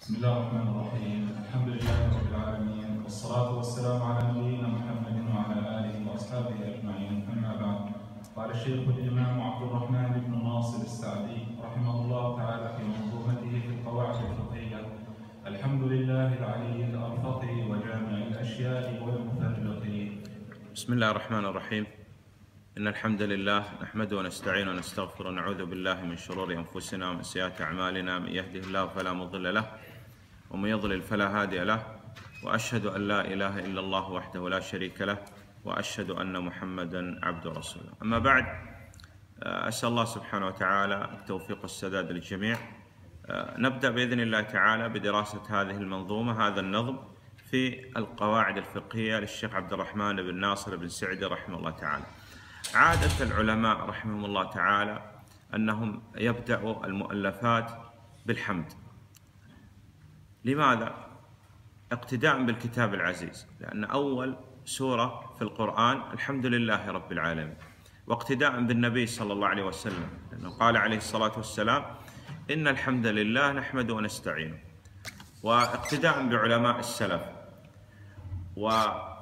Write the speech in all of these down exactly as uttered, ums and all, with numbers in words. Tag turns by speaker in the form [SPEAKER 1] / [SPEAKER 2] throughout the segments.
[SPEAKER 1] بسم الله الرحمن الرحيم. الحمد لله رب العالمين، والصلاة والسلام على نبينا محمد وعلى آله وأصحابه أجمعين، أما بعد. قال الشيخ الإمام عبد الرحمن بن ناصر السعدي رحمه الله تعالى في منظومته في القواعد الفقهية: الحمد لله العلي الأرفق وجامع الأشياء والمفرق.
[SPEAKER 2] بسم الله الرحمن الرحيم. إن الحمد لله نحمده ونستعينه ونستغفره ونعوذ بالله من شرور أنفسنا ومن سيئات أعمالنا، من يهده الله فلا مضل له ومن يضلل فلا هادي له، وأشهد أن لا إله إلا الله وحده لا شريك له، وأشهد أن محمدا عبده ورسوله. أما بعد، أسأل الله سبحانه وتعالى التوفيق والسداد للجميع. نبدأ بإذن الله تعالى بدراسة هذه المنظومة، هذا النظم في القواعد الفقهية للشيخ عبد الرحمن بن ناصر بن سعدي رحمه الله تعالى. عادة العلماء رحمهم الله تعالى أنهم يبدأوا المؤلفات بالحمد. لماذا؟ اقتداء بالكتاب العزيز، لأن أول سورة في القرآن الحمد لله رب العالمين، واقتداء بالنبي صلى الله عليه وسلم، لأنه قال عليه الصلاة والسلام: إن الحمد لله نحمده ونستعينه، واقتداء بعلماء السلف. وحمد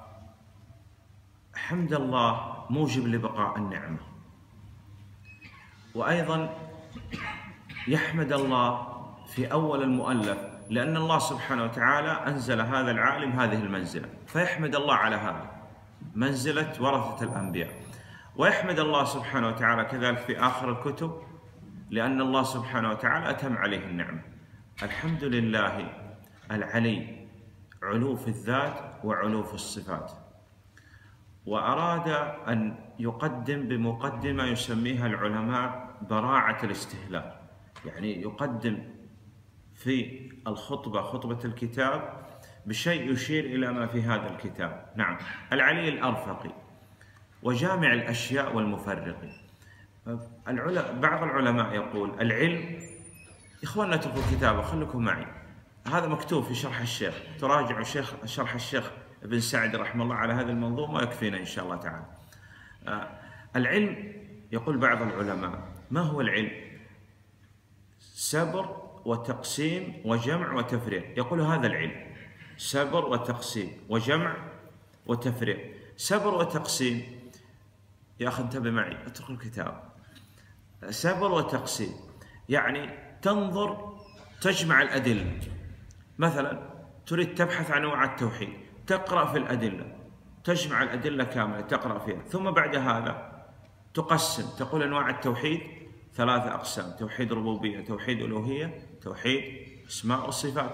[SPEAKER 2] الله موجب لبقاء النعمة، وأيضا يحمد الله في أول المؤلف، لأن الله سبحانه وتعالى أنزل هذا العالم هذه المنزلة، فيحمد الله على هذا، منزلة ورثة الأنبياء. ويحمد الله سبحانه وتعالى كذلك في آخر الكتب، لأن الله سبحانه وتعالى أتم عليه النعمة. الحمد لله العلي، علو في الذات وعلو في الصفات. وأراد أن يقدم بمقدمة يسميها العلماء براعة الاستهلال، يعني يقدم في الخطبة، خطبة الكتاب، بشيء يشير إلى ما في هذا الكتاب. نعم، العلي الأرفق وجامع الأشياء والمفرق. بعض العلماء يقول العلم، إخواننا تقرأوا كتابه، خليكم معي، هذا مكتوب في شرح الشيخ، تراجعوا شيخ شرح الشيخ ابن سعد رحمه الله على هذه المنظومة، يكفينا إن شاء الله تعالى. آه العلم، يقول بعض العلماء: ما هو العلم؟ صبر وتقسيم وجمع وتفريق. يقول هذا العلم، صبر وتقسيم وجمع وتفريق. صبر وتقسيم، يا أخي انتبه معي، اترك الكتاب. صبر وتقسيم يعني تنظر، تجمع الأدلة. مثلا تريد تبحث عن أنواع التوحيد، تقرأ في الأدلة، تجمع الأدلة كاملة، تقرأ فيها، ثم بعد هذا تقسم، تقول أنواع التوحيد ثلاثة أقسام: توحيد ربوبية، توحيد ألوهية، توحيد أسماء وصفات.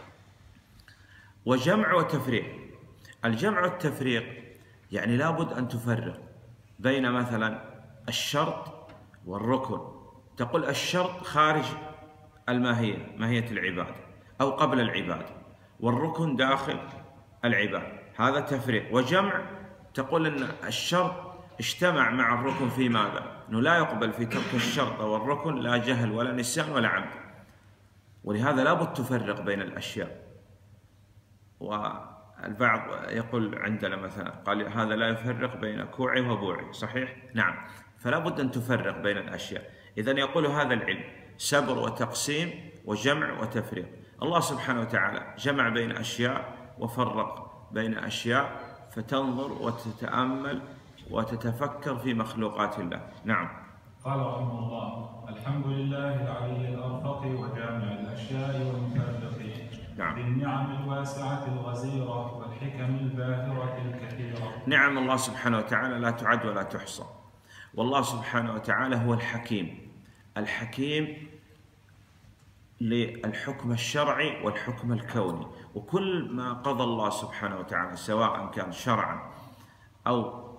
[SPEAKER 2] وجمع وتفريق. الجمع والتفريق يعني لابد أن تفرق بين مثلا الشرط والركن. تقول الشرط خارج الماهية، ماهية العبادة، أو قبل العبادة، والركن داخل العبادة، هذا تفريق. وجمع، تقول أن الشرط اجتمع مع الركن في ماذا؟ أنه لا يقبل في ترك الشرط والركن لا جهل ولا نسيان ولا عمد، ولهذا لابد تفرق بين الأشياء. والبعض يقول عندنا مثلا قال هذا لا يفرق بين كوعي وبوعي، صحيح؟ نعم، فلا بد أن تفرق بين الأشياء. إذن يقول هذا العلم صبر وتقسيم وجمع وتفريق. الله سبحانه وتعالى جمع بين أشياء وفرق بين أشياء، فتنظر وتتأمل وتتفكر في مخلوقات الله. نعم.
[SPEAKER 1] قال رحمه الله: الحمد لله العلي الأرفق وجامع الأشياء والمفرق.
[SPEAKER 2] نعم.
[SPEAKER 1] بالنعم الواسعة الغزيرة والحكم الباهرة الكثيرة.
[SPEAKER 2] نعم الله سبحانه وتعالى لا تعد ولا تحصى، والله سبحانه وتعالى هو الحكيم. الحكيم للحكم الشرعي والحكم الكوني، وكل ما قضى الله سبحانه وتعالى سواء كان شرعا أو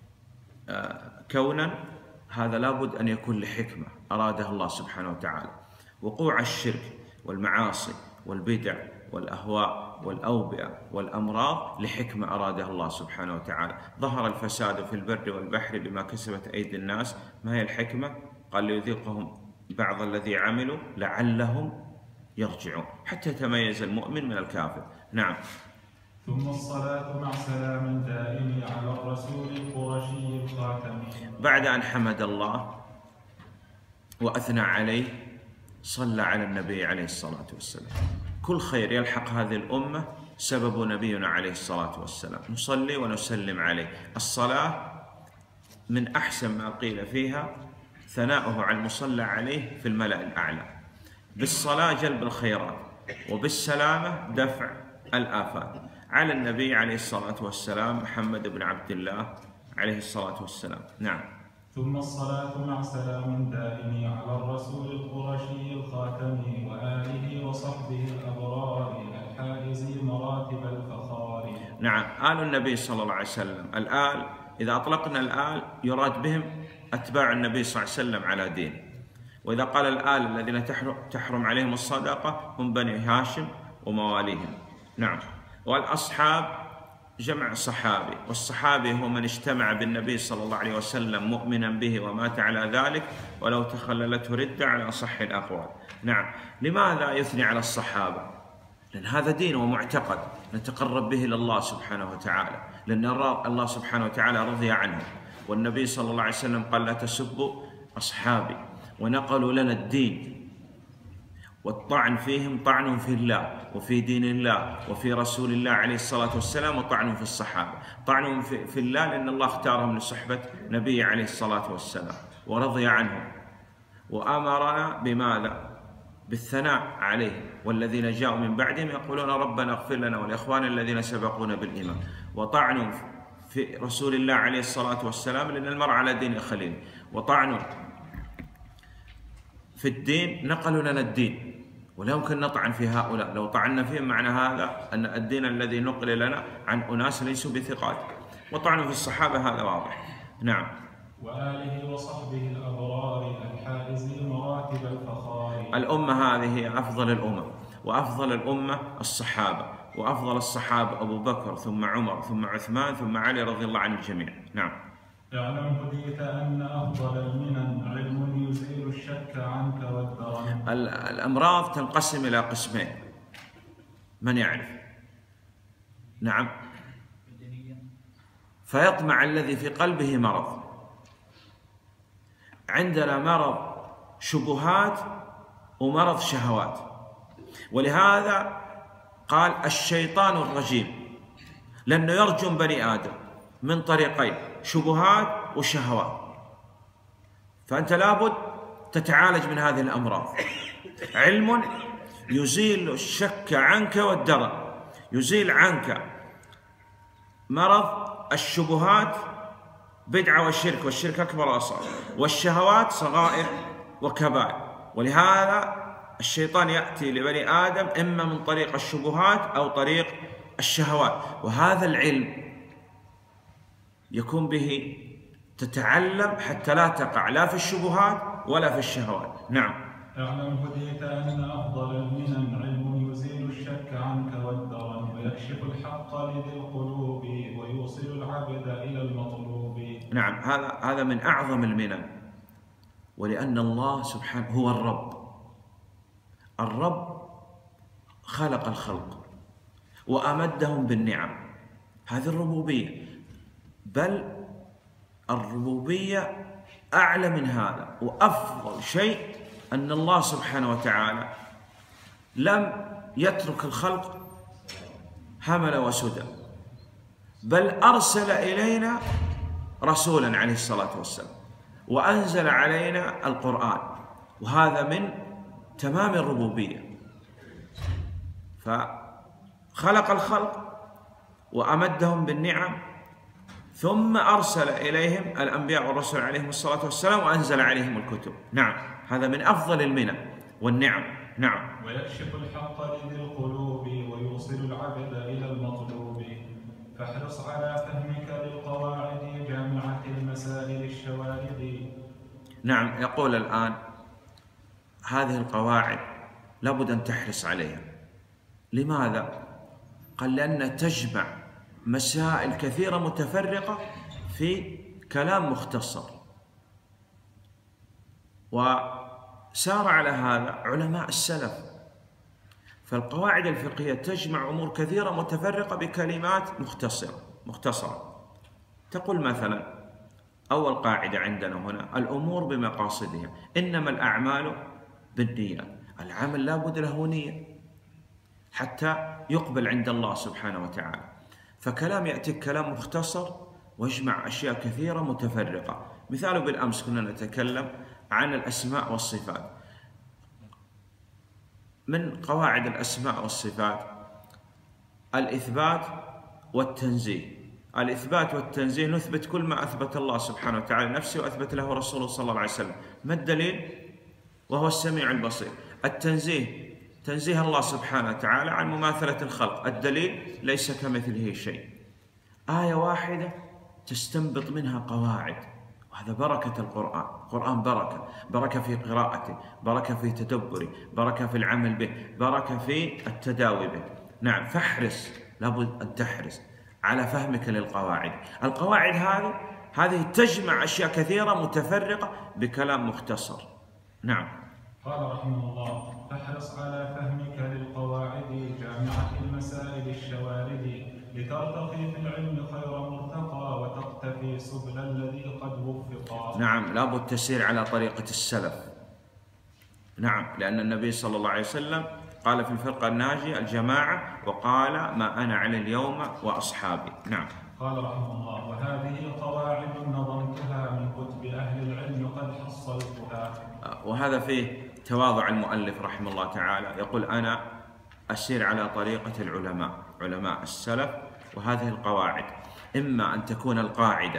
[SPEAKER 2] كونا، هذا لابد أن يكون لحكمة أرادها الله سبحانه وتعالى. وقوع الشرك والمعاصي والبدع والأهواء والأوبئة والأمراض لحكمة أرادها الله سبحانه وتعالى. ظهر الفساد في البر والبحر بما كسبت أيدي الناس، ما هي الحكمة؟ قال: ليذيقهم بعض الذي عملوا لعلهم يرجعون، حتى يتميز المؤمن من الكافر. نعم.
[SPEAKER 1] ثم الصلاة مع سلام دائم على الرسول القرشي الخاتم.
[SPEAKER 2] بعد أن حمد الله وأثنى عليه، صلى على النبي عليه الصلاة والسلام. كل خير يلحق هذه الأمة سبب نبينا عليه الصلاة والسلام. نصلي ونسلم عليه. الصلاة من أحسن ما قيل فيها ثناؤه على المصلى عليه في الملأ الأعلى. بالصلاة جلب الخيرات، وبالسلامة دفع الآفات. على النبي عليه الصلاة والسلام محمد بن عبد الله عليه الصلاة والسلام. نعم.
[SPEAKER 1] ثم الصلاة مع سلام دائم على الرسول القرشي الخاتم وآله وصحبه الأبرار الحائز مراتب الفخار.
[SPEAKER 2] نعم، آل النبي صلى الله عليه وسلم. الآل إذا أطلقنا الآل يراد بهم أتباع النبي صلى الله عليه وسلم على دين. وإذا قال الآل الذين تحرم عليهم الصدقة هم بني هاشم ومواليهم. نعم. والأصحاب جمع صحابي، والصحابي هو من اجتمع بالنبي صلى الله عليه وسلم مؤمنا به ومات على ذلك ولو تخللته ردة على أصح الأقوال. نعم. لماذا يثني على الصحابة؟ لأن هذا دين ومعتقد نتقرب به إلى الله سبحانه وتعالى، لأن الله سبحانه وتعالى رضي عنه، والنبي صلى الله عليه وسلم قال لا تسبوا أصحابي، ونقلوا لنا الدين. والطعن فيهم طعن في الله وفي دين الله وفي رسول الله عليه الصلاة والسلام، وطعن في الصحابة. طعن في الله لأن الله اختارهم لصحبة نبي عليه الصلاة والسلام ورضي عنهم، وأمرنا بماذا؟ بالثناء عليه. والذين جاءوا من بعدهم يقولون ربنا اغفر لنا ولإخواننا الذين سبقونا بالإيمان. وطعن في رسول الله عليه الصلاة والسلام لأن المرء على دين خليل. وطعن في الدين، نقلوا لنا الدين ولا يمكن نطعن في هؤلاء. لو طعنا فيهم معنى هذا أن الدين الذي نقل لنا عن أناس ليسوا بثقات. وطعن في الصحابة هذا واضح. نعم.
[SPEAKER 1] وآله وصحبه الأبرار الحائز مراتب الفخار.
[SPEAKER 2] الأمة هذه هي أفضل الأمم، وأفضل الأمة الصحابة، وأفضل الصحابة أبو بكر ثم عمر ثم عثمان ثم علي رضي الله عن الجميع. نعم.
[SPEAKER 1] اعلم هديت أن أفضل المنن علم يزيل الشك عنك والدرن.
[SPEAKER 2] الأمراض تنقسم إلى قسمين، من يعرف؟ نعم. فيطمع الذي في قلبه مرض. عندنا مرض شبهات ومرض شهوات، ولهذا قال الشيطان الرجيم، لأنه يرجم بني آدم من طريقين، شبهات وشهوات. فأنت لابد تتعالج من هذه الأمراض. علم يزيل الشك عنك والدرن، يزيل عنك مرض الشبهات بدعة والشرك، والشرك أكبر وأصغر، والشهوات صغائر وكبائر. ولهذا الشيطان يأتي لبني آدم إما من طريق الشبهات أو طريق الشهوات، وهذا العلم يكون به تتعلم حتى لا تقع لا في الشبهات ولا في الشهوات. نعم.
[SPEAKER 1] اعلم هديت أن أفضل المنن علم يزيل الشك عنك والدرن ويكشف الحق لذي القلوب ويوصل العبد إلى المطلوب.
[SPEAKER 2] نعم. هذا هذا من أعظم المنن، ولأن الله سبحانه هو الرب. الرب خلق الخلق وأمدهم بالنعم، هذه الربوبية. بل الربوبية أعلى من هذا، وأفضل شيء أن الله سبحانه وتعالى لم يترك الخلق همل وسدى، بل أرسل إلينا رسولا عليه الصلاة والسلام، وأنزل علينا القرآن، وهذا من تمام الربوبية. فخلق الخلق وأمدهم بالنعم، ثم أرسل إليهم الأنبياء والرسل عليهم الصلاة والسلام، وأنزل عليهم الكتب. نعم. هذا من أفضل المنن والنعم. نعم.
[SPEAKER 1] ويكشف الحق لذي القلوب ويوصل العبد إلى المطلوب. فاحرص على فهمك للقواعد جامعة المسائل الشوارد.
[SPEAKER 2] نعم. يقول الآن هذه القواعد لابد أن تحرص عليها. لماذا؟ قال لأنها تجمع مسائل كثيرة متفرقة في كلام مختصر. وسار على هذا علماء السلف. فالقواعد الفقهية تجمع أمور كثيرة متفرقة بكلمات مختصرة مختصرة. تقول مثلا أول قاعدة عندنا هنا الأمور بمقاصدها، إنما الأعمال بالنيات. العمل لا بد له نية، حتى يقبل عند الله سبحانه وتعالى. فكلام يأتيك كلام مختصر ويجمع أشياء كثيرة متفرقة. مثال بالأمس كنا نتكلم عن الأسماء والصفات. من قواعد الأسماء والصفات الإثبات والتنزيه. الإثبات والتنزيه نثبت كل ما أثبت الله سبحانه وتعالى نفسه وأثبت له رسوله صلى الله عليه وسلم. ما الدليل؟ وهو السميع البصير. التنزيه تنزيه الله سبحانه وتعالى عن مماثلة الخلق. الدليل ليس كمثله شيء. آية واحدة تستنبط منها قواعد، وهذا بركة القرآن. القرآن بركة، بركة في قراءته، بركة في تدبره، بركة في العمل به، بركة في التداوي به. نعم، فاحرص، لابد أن تحرص على فهمك للقواعد. القواعد هذه هذه تجمع أشياء كثيرة متفرقة بكلام مختصر. نعم.
[SPEAKER 1] قال رحمه الله: فاحرص على فهمك للقواعد جامعة المسائل الشوارد، لترتقي في العلم خير مرتقى، وتقتفي سبل الذي قد وفقا.
[SPEAKER 2] نعم، لابد تسير على طريقة السلف. نعم، لأن النبي صلى الله عليه وسلم قال في الفرقة الناجية الجماعة، وقال ما أنا على اليوم وأصحابي. نعم.
[SPEAKER 1] قال رحمه الله: وهذه قواعد نظمتها من كتب أهل العلم قد حصلتها.
[SPEAKER 2] وهذا فيه تواضع المؤلف رحمه الله تعالى، يقول أنا أسير على طريقة العلماء، علماء السلف. وهذه القواعد إما أن تكون القاعدة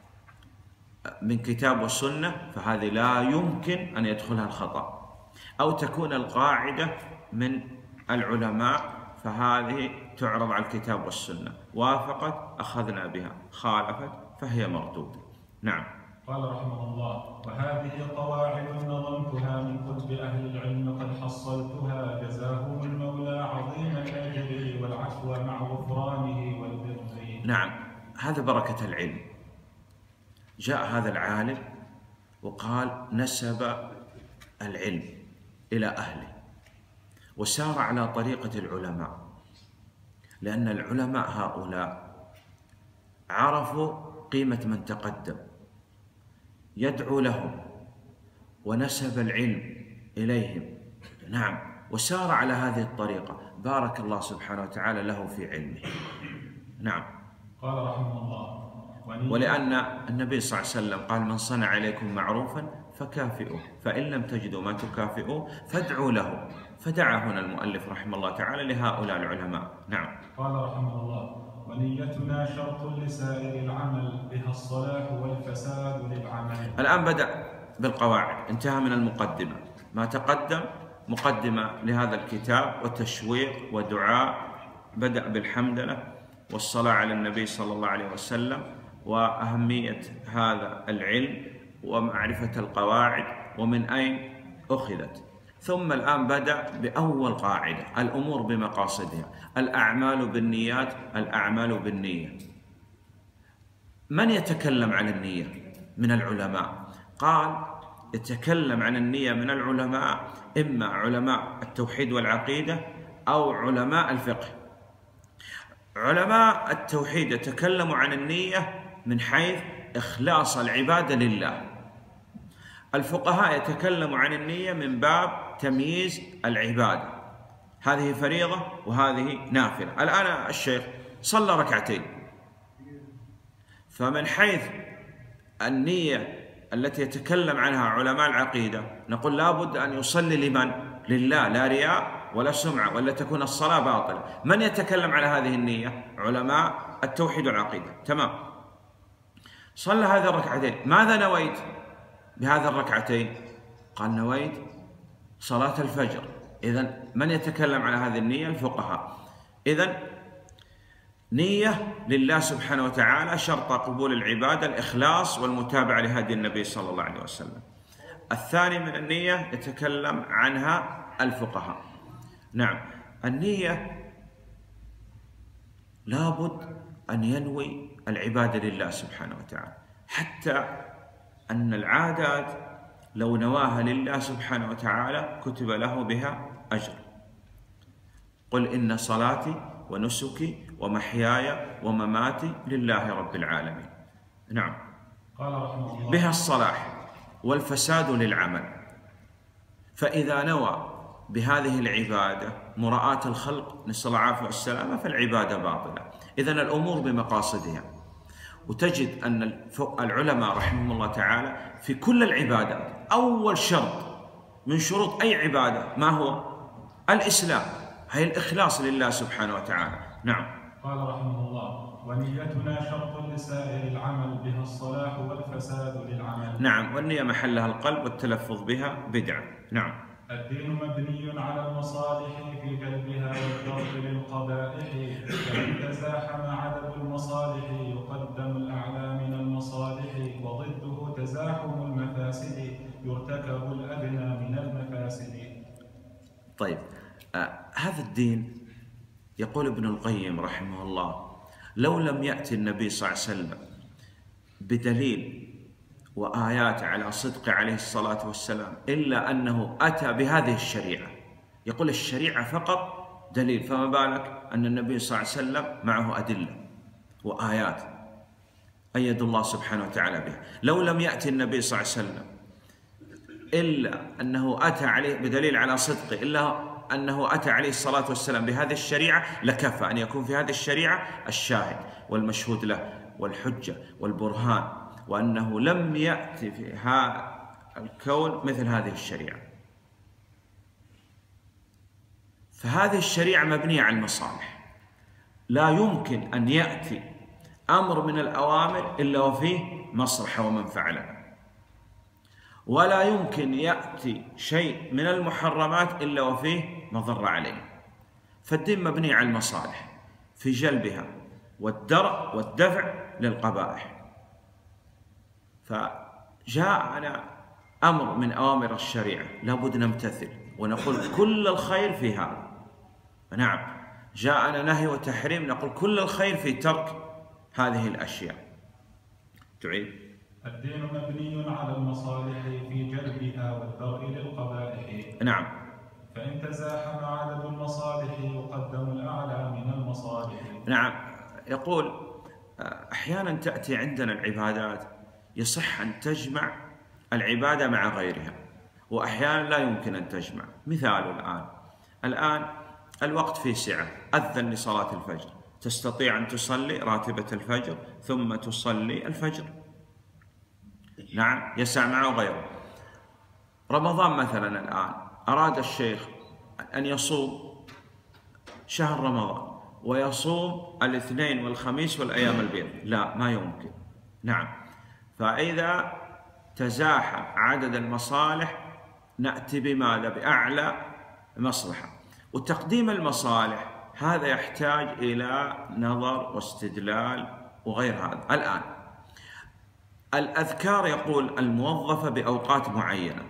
[SPEAKER 2] من كتاب والسنة، فهذه لا يمكن أن يدخلها الخطأ، أو تكون القاعدة من العلماء، فهذه تعرض على الكتاب والسنة، وافقت أخذنا بها، خالفت فهي مردودة. نعم.
[SPEAKER 1] قال رحمه الله: وهذه قواعد نظمتها من كتب أهل العلم قد حصلتها، جزاهم المولى عظيم الأجر والعفو مع غفرانه والبر.
[SPEAKER 2] نعم، هذا بركة العلم. جاء هذا العالم وقال نسب العلم إلى أهله، وسار على طريقة العلماء، لأن العلماء هؤلاء عرفوا قيمة من تقدم، يدعو لهم ونسب العلم إليهم. نعم، وسار على هذه الطريقة، بارك الله سبحانه وتعالى له في علمه. نعم.
[SPEAKER 1] قال رحمه الله:
[SPEAKER 2] ولأن النبي صلى الله عليه وسلم قال من صنع عليكم معروفا فكافئوه، فإن لم تجدوا ما تكافئوه فادعوا له. فدعا هنا المؤلف رحمه الله تعالى لهؤلاء العلماء. نعم.
[SPEAKER 1] قال رحمه الله: ونيتنا شرط لسائر العمل، بها الصلاح والفساد للعمل.
[SPEAKER 2] الآن بدأ بالقواعد، انتهى من المقدمة. ما تقدم مقدمة لهذا الكتاب وتشويق ودعاء، بدأ بالحمدلله والصلاة على النبي صلى الله عليه وسلم، وأهمية هذا العلم ومعرفة القواعد ومن أين أخذت. ثم الآن بدأ بأول قاعدة: الأمور بمقاصدها، الأعمال بالنيات، الأعمال بالنية. من يتكلم عن النية من العلماء؟ قال يتكلم عن النية من العلماء إما علماء التوحيد والعقيدة أو علماء الفقه. علماء التوحيد يتكلموا عن النية من حيث إخلاص العبادة لله. الفقهاء يتكلموا عن النية من باب تمييز العبادة، هذه فريضة وهذه نافلة. الآن الشيخ صلى ركعتين، فمن حيث النية التي يتكلم عنها علماء العقيدة نقول لا بد أن يصلي لمن؟ لله، لا رياء ولا سمعة، ولا تكون الصلاة باطلة. من يتكلم على هذه النية؟ علماء التوحيد والعقيدة. تمام. صلى هذه الركعتين، ماذا نويت بهذه الركعتين؟ قال نويت صلاة الفجر. إذن من يتكلم على هذه النية؟ الفقهاء. إذن نية لله سبحانه وتعالى، شرط قبول العبادة الإخلاص والمتابعة لهدي النبي صلى الله عليه وسلم. الثاني من النية يتكلم عنها الفقهاء. نعم، النية لابد أن ينوي العبادة لله سبحانه وتعالى، حتى أن العادات لو نواها لله سبحانه وتعالى كتب له بها أجر. قل إن صلاتي ونسكي ومحياي ومماتي لله رب العالمين. نعم.
[SPEAKER 1] قال رحمه الله:
[SPEAKER 2] بها الصلاح والفساد للعمل. فإذا نوى بهذه العبادة مراءاة الخلق نسأل الله العافية والسلامة فالعبادة باطلة. إذن الأمور بمقاصدها. وتجد أن العلماء رحمهم الله تعالى في كل العبادات أول شرط من شروط أي عبادة ما هو؟ الإسلام، هي الإخلاص لله سبحانه وتعالى. نعم.
[SPEAKER 1] قال رحمه الله: ونيتنا شرط لسائر العمل، بها الصلاح والفساد للعمل.
[SPEAKER 2] نعم، والنية محلها القلب والتلفظ بها بدعة. نعم.
[SPEAKER 1] الدين مبني على المصالح في جلبها والدرء للقبائح، فإن تزاحم عدد المصالح يقدم الأعلى من المصالح، وضده تزاحم المفاسد يرتكب الأدنى من المفاسد.
[SPEAKER 2] طيب، آه هذا الدين يقول ابن القيم رحمه الله: لو لم يأتي النبي صلى الله عليه وسلم بدليل وآيات على صدق عليه الصلاة والسلام إلا أنه أتى بهذه الشريعة. يقول الشريعة فقط دليل، فما بالك أن النبي صلى الله عليه وسلم معه أدلة وآيات أيد الله سبحانه وتعالى بها. لو لم يأتي النبي صلى الله عليه وسلم إلا أنه أتى عليه بدليل على صدقه إلا أنه أتى عليه الصلاة والسلام بهذه الشريعة لكفى أن يكون في هذه الشريعة الشاهد والمشهود له والحجة والبرهان، وأنه لم يأتي في هذا الكون مثل هذه الشريعة. فهذه الشريعة مبنية على المصالح، لا يمكن أن يأتي أمر من الأوامر إلا وفيه مصلحة ومنفعة لنا، ولا يمكن يأتي شيء من المحرمات إلا وفيه مضرة عليه. فالدين مبني على المصالح في جلبها والدرء والدفع للقبائح. فجاءنا أمر من أوامر الشريعة لابد نمتثل ونقول كل الخير في هذا. نعم، جاءنا نهي وتحريم نقول كل الخير في ترك هذه الأشياء. تعيد.
[SPEAKER 1] الدين مبني على المصالح في جلبها والدرء للقبائح.
[SPEAKER 2] نعم.
[SPEAKER 1] فإن تزاحم عدد المصالح يقدم الأعلى من المصالح.
[SPEAKER 2] نعم. يقول أحيانا تأتي عندنا العبادات يصح أن تجمع العبادة مع غيرها، وأحيانا لا يمكن أن تجمع. مثال الآن الآن الوقت فيه سعة، أذن لصلاة الفجر، تستطيع أن تصلي راتبة الفجر ثم تصلي الفجر. نعم، يسع معه غيره. رمضان مثلا الآن أراد الشيخ أن يصوم شهر رمضان ويصوم الاثنين والخميس والأيام البيض، لا، ما يمكن. نعم. فإذا تزاحم عدد المصالح نأتي بماذا؟ بأعلى مصلحة. وتقديم المصالح هذا يحتاج إلى نظر واستدلال وغير هذا. الآن الأذكار يقول الموظفة بأوقات معينة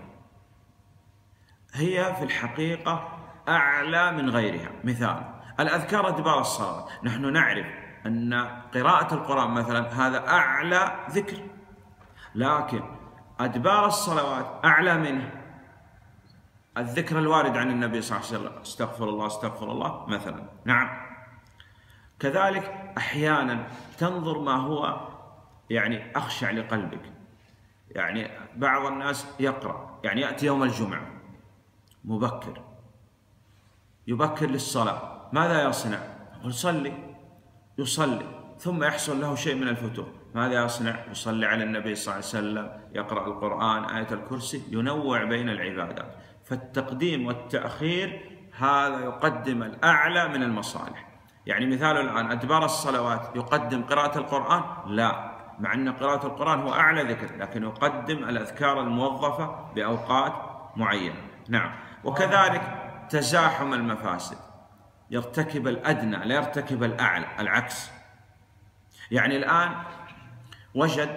[SPEAKER 2] هي في الحقيقة أعلى من غيرها. مثال الأذكار أدبار الصلاة، نحن نعرف أن قراءة القرآن مثلا هذا أعلى ذكر، لكن أدبار الصلوات أعلى منه الذكر الوارد عن النبي صلى الله عليه وسلم، استغفر الله استغفر الله مثلا. نعم. كذلك أحيانا تنظر ما هو يعني أخشع لقلبك. يعني بعض الناس يقرأ، يعني يأتي يوم الجمعة مبكر يبكر للصلاة، ماذا يصنع؟ يصلي يصلي ثم يحصل له شيء من الفتور، ماذا يصنع؟ يصلي على النبي صلى الله عليه وسلم، يقرأ القرآن، آية الكرسي، ينوع بين العبادات. فالتقديم والتأخير هذا يقدم الأعلى من المصالح. يعني مثال الآن أدبار الصلوات يقدم قراءة القرآن؟ لا، مع أن قراءة القرآن هو أعلى ذكر، لكن يقدم الأذكار الموظفة بأوقات معينة. نعم. وكذلك تزاحم المفاسد، يرتكب الأدنى لا يرتكب الأعلى، العكس. يعني الآن وجد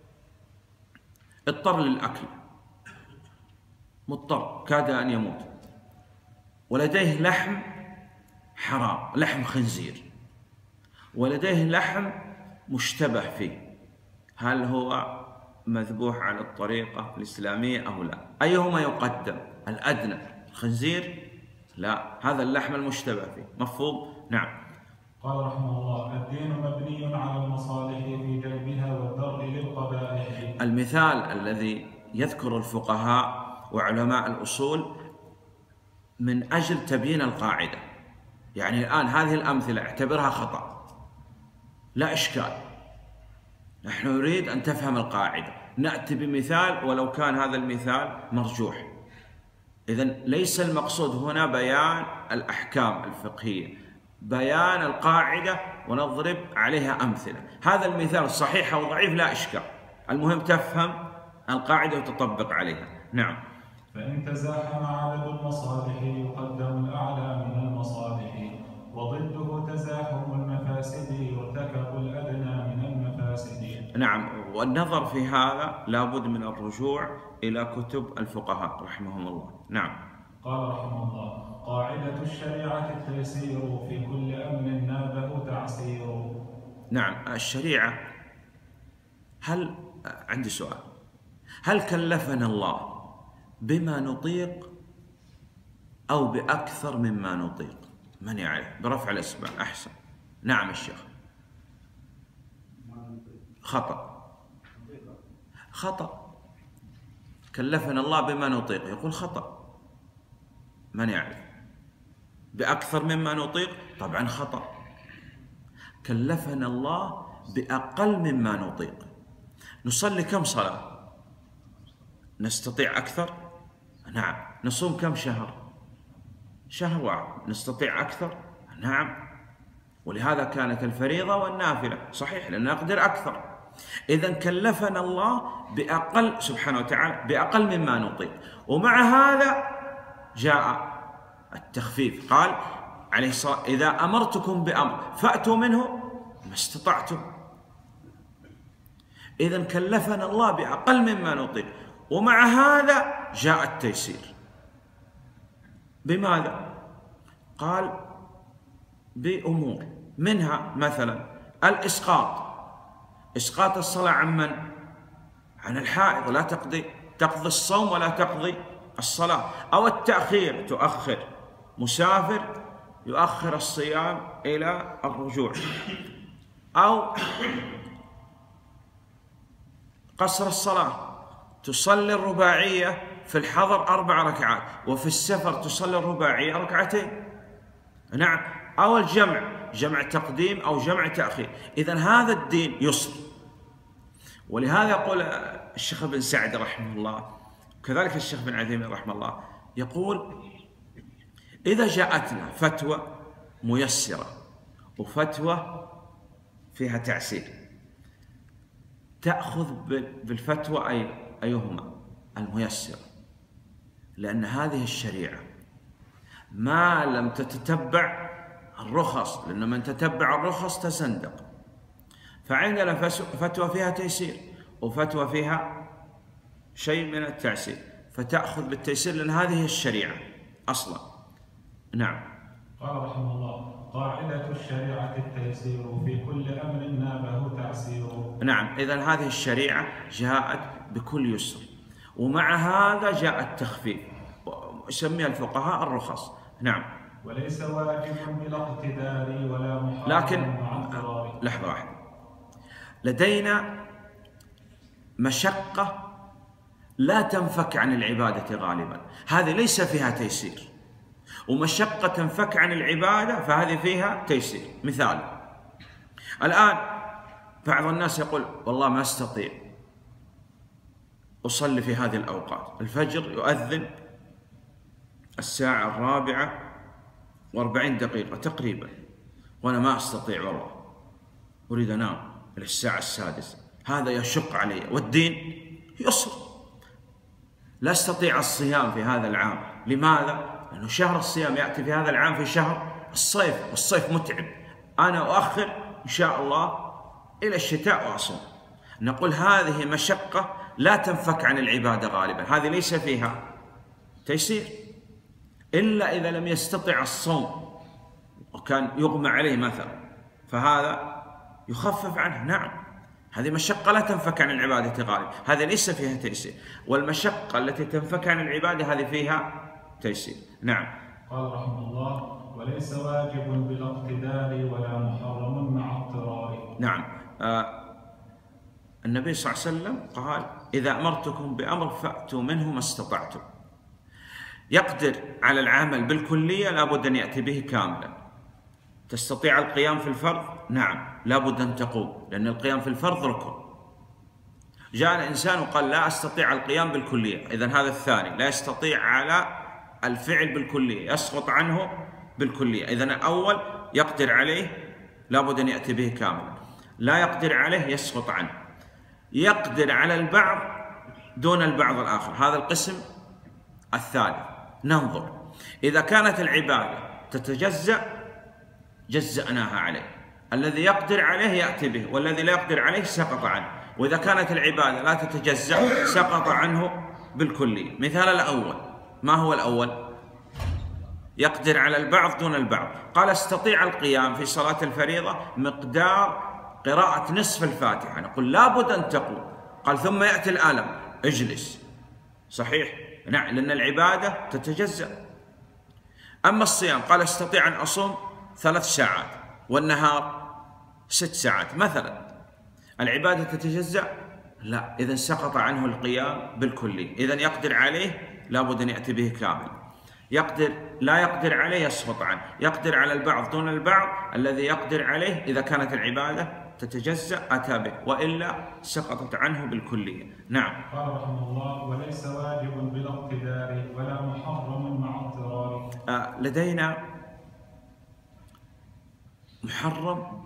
[SPEAKER 2] اضطر للأكل، مضطر كاد أن يموت، ولديه لحم حرام، لحم خنزير، ولديه لحم مشتبه فيه، هل هو مذبوح على الطريقة الإسلامية أو لا؟ أيهما يقدم؟ الأدنى الخنزير؟ لا، هذا اللحم المشتبه فيه. مفهوم؟ نعم.
[SPEAKER 1] قال رحمه الله: الدين مبني على المصالح في جلبها والدرء للقبائح.
[SPEAKER 2] المثال الذي يذكر الفقهاء وعلماء الأصول من أجل تبيين القاعدة. يعني الآن هذه الأمثلة اعتبرها خطأ، لا إشكال، نحن نريد أن تفهم القاعدة، نأتي بمثال ولو كان هذا المثال مرجوح. إذن ليس المقصود هنا بيان الأحكام الفقهية، بيان القاعدة ونضرب عليها أمثلة. هذا المثال صحيح أو ضعيف لا إشكال، المهم تفهم القاعدة وتطبق عليها. نعم.
[SPEAKER 1] فإن تزاحم عدد المصالح يقدم الأعلى من المصالح، وضده تزاحم المفاسد يرتكب الأدنى من المفاسد.
[SPEAKER 2] نعم، والنظر في هذا لابد من الرجوع إلى كتب الفقهاء رحمهم الله. نعم.
[SPEAKER 1] قال رحمه الله: قاعدة الشريعة التيسير، في كل أمر نابه تعسير.
[SPEAKER 2] نعم، الشريعة، هل عندي سؤال، هل كلفنا الله بما نطيق أو بأكثر مما نطيق؟ من يعرف؟ برفع الإصبع أحسن. نعم الشيخ. خطأ. خطأ. كلفنا الله بما نطيق، يقول خطأ. من يعرف؟ بأكثر مما نطيق، طبعا خطأ. كلفنا الله بأقل مما نطيق. نصلي كم صلاة؟ نستطيع أكثر؟ نعم. نصوم كم شهر؟ شهر واحد. نستطيع أكثر؟ نعم. ولهذا كانت الفريضة والنافلة صحيح لأن نقدر أكثر. إذن كلفنا الله بأقل سبحانه وتعالى بأقل مما نطيق، ومع هذا جاء التخفيف. قال عليه الصلاة: إذا أمرتكم بأمر فأتوا منه ما استطعتم. إذن كلفنا الله بأقل مما نطيق، ومع هذا جاء التيسير. بماذا؟ قال بأمور، منها مثلا الإسقاط. إسقاط الصلاة عن من؟ عن الحائض، لا تقضي تقضي الصوم ولا تقضي الصلاة. أو التأخير، تؤخر. مسافر يؤخر الصيام إلى الرجوع. أو قصر الصلاة، تصلي الرباعية في الحضر أربع ركعات، وفي السفر تصلي الرباعية ركعتين. نعم. أو الجمع، جمع تقديم أو جمع تأخير. إذن هذا الدين يسر. ولهذا يقول الشيخ بن سعد رحمه الله، كذلك الشيخ بن عثيمين رحمه الله، يقول: إذا جاءتنا فتوى ميسرة وفتوى فيها تعسير، تأخذ بالفتوى أي أيهما؟ الميسرة، لأن هذه الشريعة ما لم تتتبع الرخص، لأن من تتبع الرخص تزندق. فعندنا فتوى فيها تيسير وفتوى فيها شيء من التعسير، فتأخذ بالتيسير لأن هذه الشريعة أصلا. نعم.
[SPEAKER 1] قال رحمه الله: قاعدة الشريعة التيسير، في كل أمر نابه تعسير.
[SPEAKER 2] نعم. إذن هذه الشريعة جاءت بكل يسر، ومع هذا جاء التخفيف، يسميها الفقهاء الرخص. نعم.
[SPEAKER 1] وليس واجب بلا اقتدار ولا محرم
[SPEAKER 2] لكن
[SPEAKER 1] مع اضطرار.
[SPEAKER 2] لحظة واحدة، لدينا مشقة لا تنفك عن العبادة غالبا، هذه ليس فيها تيسير. ومشقة تنفك عن العبادة فهذه فيها تيسير. مثال: الآن بعض الناس يقول: والله ما أستطيع أصلي في هذه الأوقات، الفجر يؤذن الساعة الرابعة وأربعين دقيقة تقريبا، وأنا ما أستطيع، والله أريد أنام إلى الساعة السادسة، هذا يشق علي، والدين يسر. لا أستطيع الصيام في هذا العام. لماذا؟ لأنه شهر الصيام يأتي في هذا العام في شهر الصيف، والصيف متعب، أنا أؤخر إن شاء الله إلى الشتاء وأصوم. نقول هذه مشقة لا تنفك عن العبادة غالبا، هذه ليس فيها تيسير، إلا إذا لم يستطع الصوم وكان يغمى عليه مثلا، فهذا يخفف عنه. نعم، هذه مشقة لا تنفك عن العبادة غالبا، هذا ليس فيها تيسير. والمشقة التي تنفك عن العبادة هذه فيها تيسير. نعم.
[SPEAKER 1] قال رحمه الله: وليس واجب بلا اقتدار ولا محرم مع اضطرار.
[SPEAKER 2] نعم. آه النبي صلى الله عليه وسلم قال: إذا أمرتكم بأمر فأتوا منه ما استطعتم. يقدر على العمل بالكلية لابد أن يأتي به كاملا. تستطيع القيام في الفرض؟ نعم لابد أن تقوم، لأن القيام في الفرض ركن. جاء الإنسان وقال لا أستطيع القيام بالكلية، إذن هذا الثاني لا يستطيع على الفعل بالكلية، يسقط عنه بالكلية. إذن الأول يقدر عليه لابد أن يأتي به كاملا، لا يقدر عليه يسقط عنه. يقدر على البعض دون البعض الآخر، هذا القسم الثالث. ننظر إذا كانت العبادة تتجزأ جزأناها عليه، الذي يقدر عليه يأتي به، والذي لا يقدر عليه سقط عنه. وإذا كانت العبادة لا تتجزأ سقط عنه بالكلية. مثال الأول، ما هو الأول؟ يقدر على البعض دون البعض. قال استطيع القيام في صلاة الفريضة مقدار قراءة نصف الفاتحة، نقول لابد أن تقوم. قال ثم يأتي الألم، اجلس. صحيح؟ نعم، لأن العبادة تتجزأ. أما الصيام قال استطيع أن أصوم ثلاث ساعات والنهار ست ساعات مثلا، العبادة تتجزأ؟ لا، إذن سقط عنه القيام بالكلي. إذن يقدر عليه لابد أن يأتي به كامل. يقدر لا يقدر عليه يسقط عنه. يقدر على البعض دون البعض، الذي يقدر عليه إذا كانت العبادة تتجزأ أتى به، وإلا سقطت عنه بالكلية. نعم.
[SPEAKER 1] قال رحمه الله وليس واجب بلا اقتدار ولا محرم مع اضطرار.
[SPEAKER 2] آه لدينا محرم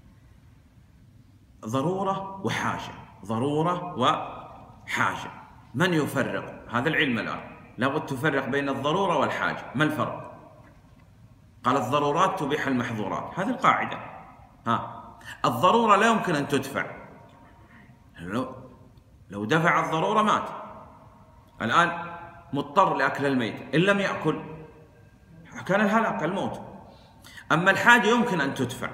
[SPEAKER 2] ضرورة وحاجة، ضرورة وحاجة. من يفرق؟ هذا العلم الآن لابد تفرق بين الضرورة والحاجة. ما الفرق؟ قال الضرورات تبيح المحظورات، هذه القاعدة. ها الضرورة لا يمكن أن تدفع، لو لو دفع الضرورة مات. الآن مضطر لأكل الميت، إن لم يأكل كان الهلاك الموت. أما الحاجة يمكن أن تدفع.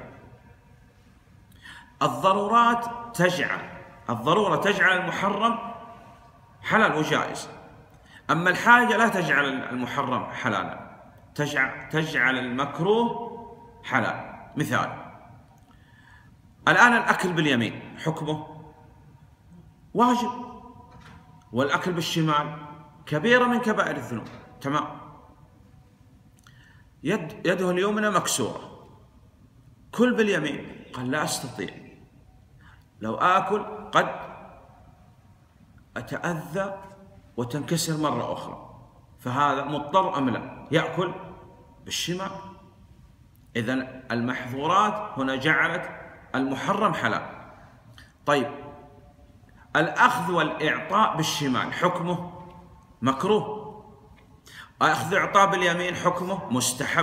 [SPEAKER 2] الضرورات تجعل الضرورة تجعل المحرم حلال وجائز، أما الحاجة لا تجعل المحرم حلالا، تجعل, تجعل المكروه حلال. مثال الآن الأكل باليمين حكمه واجب، والأكل بالشمال كبيرة من كبائر الذنوب. تمام. يد يده اليمنى مكسورة، كل باليمين. قال لا أستطيع، لو آكل قد أتأذى وتنكسر مرة أخرى، فهذا مضطر أم لا؟ يأكل بالشمال. إذن المحظورات هنا جعلت المحرم حلال. طيب الأخذ والإعطاء بالشمال حكمه مكروه، أخذ إعطاء باليمين حكمه مستحب.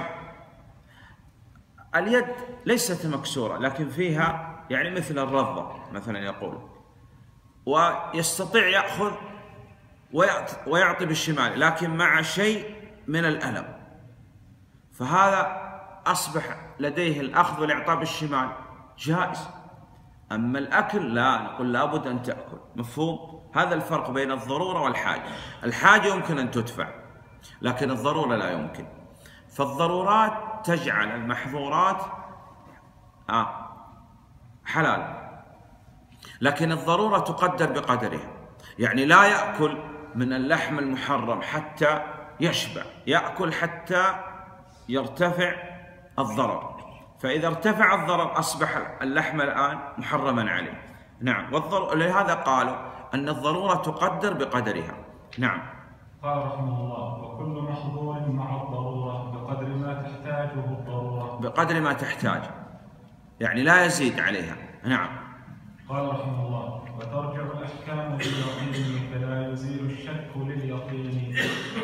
[SPEAKER 2] اليد ليست مكسورة لكن فيها يعني مثل الرضة مثلا يقول، ويستطيع يأخذ ويعطي بالشمال لكن مع شيء من الألم، فهذا أصبح لديه الأخذ والإعطاء بالشمال جائز. أما الأكل لا، نقول لابد أن تأكل. مفهوم؟ هذا الفرق بين الضرورة والحاجة. الحاجة يمكن أن تدفع لكن الضرورة لا يمكن. فالضرورات تجعل المحظورات آه حلال، لكن الضرورة تقدر بقدرها. يعني لا يأكل من اللحم المحرم حتى يشبع، يأكل حتى يرتفع الضرر، فإذا ارتفع الضرر أصبح اللحم الآن محرما عليه. نعم. والضر... لهذا قالوا أن الضرورة تقدر بقدرها. نعم.
[SPEAKER 1] قال رحمه الله وكل محظور مع الضرورة بقدر ما تحتاجه الضرورة.
[SPEAKER 2] بقدر ما تحتاج، يعني لا يزيد عليها. نعم.
[SPEAKER 1] قال رحمه الله وترجع الأحكام باليقين فلا يزيل الشك لليقين.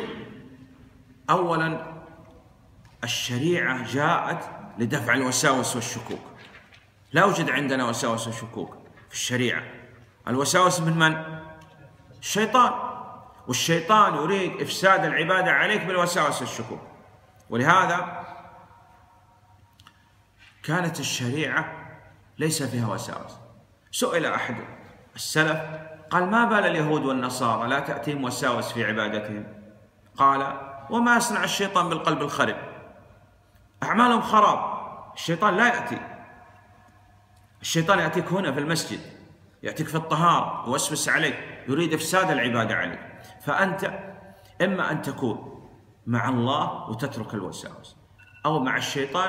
[SPEAKER 2] أولا الشريعة جاءت لدفع الوساوس والشكوك. لا يوجد عندنا وساوس وشكوك في الشريعة. الوساوس من من؟ الشيطان، والشيطان يريد إفساد العبادة عليك بالوساوس والشكوك. ولهذا كانت الشريعة ليس فيها وساوس. سئل أحد السلف قال ما بال اليهود والنصارى لا تأتيهم وساوس في عبادتهم؟ قال وما يصنع الشيطان بالقلب الخرب؟ أعمالهم خراب، الشيطان لا يأتي. الشيطان يأتيك هنا في المسجد، يأتيك في الطهارة، يوسوس عليك، يريد إفساد العبادة عليك. فأنت إما أن تكون مع الله وتترك الوساوس، أو مع الشيطان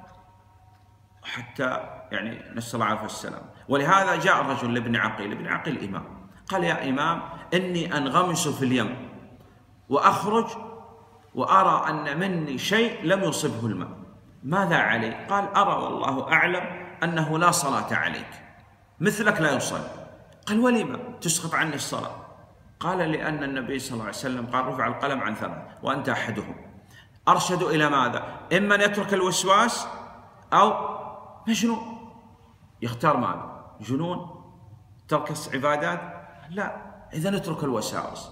[SPEAKER 2] حتى يعني نسأل الله العافية والسلام. ولهذا جاء الرجل لابن عقيل، ابن عقيل إمام، قال يا إمام إني أنغمس في اليم وأخرج وأرى أن مني شيء لم يصبه الماء، ماذا علي؟ قال أرى والله أعلم أنه لا صلاة عليك، مثلك لا يصلي. قال ولما تسقط عني الصلاة؟ قال لأن النبي صلى الله عليه وسلم قال رفع القلم عن ثلاث وأنت أحدهم. أرشد إلى ماذا؟ إما أن يترك الوسواس أو مجنون. يختار ماذا؟ جنون؟ ترك عبادات؟ لا، إذا نترك الوساوس.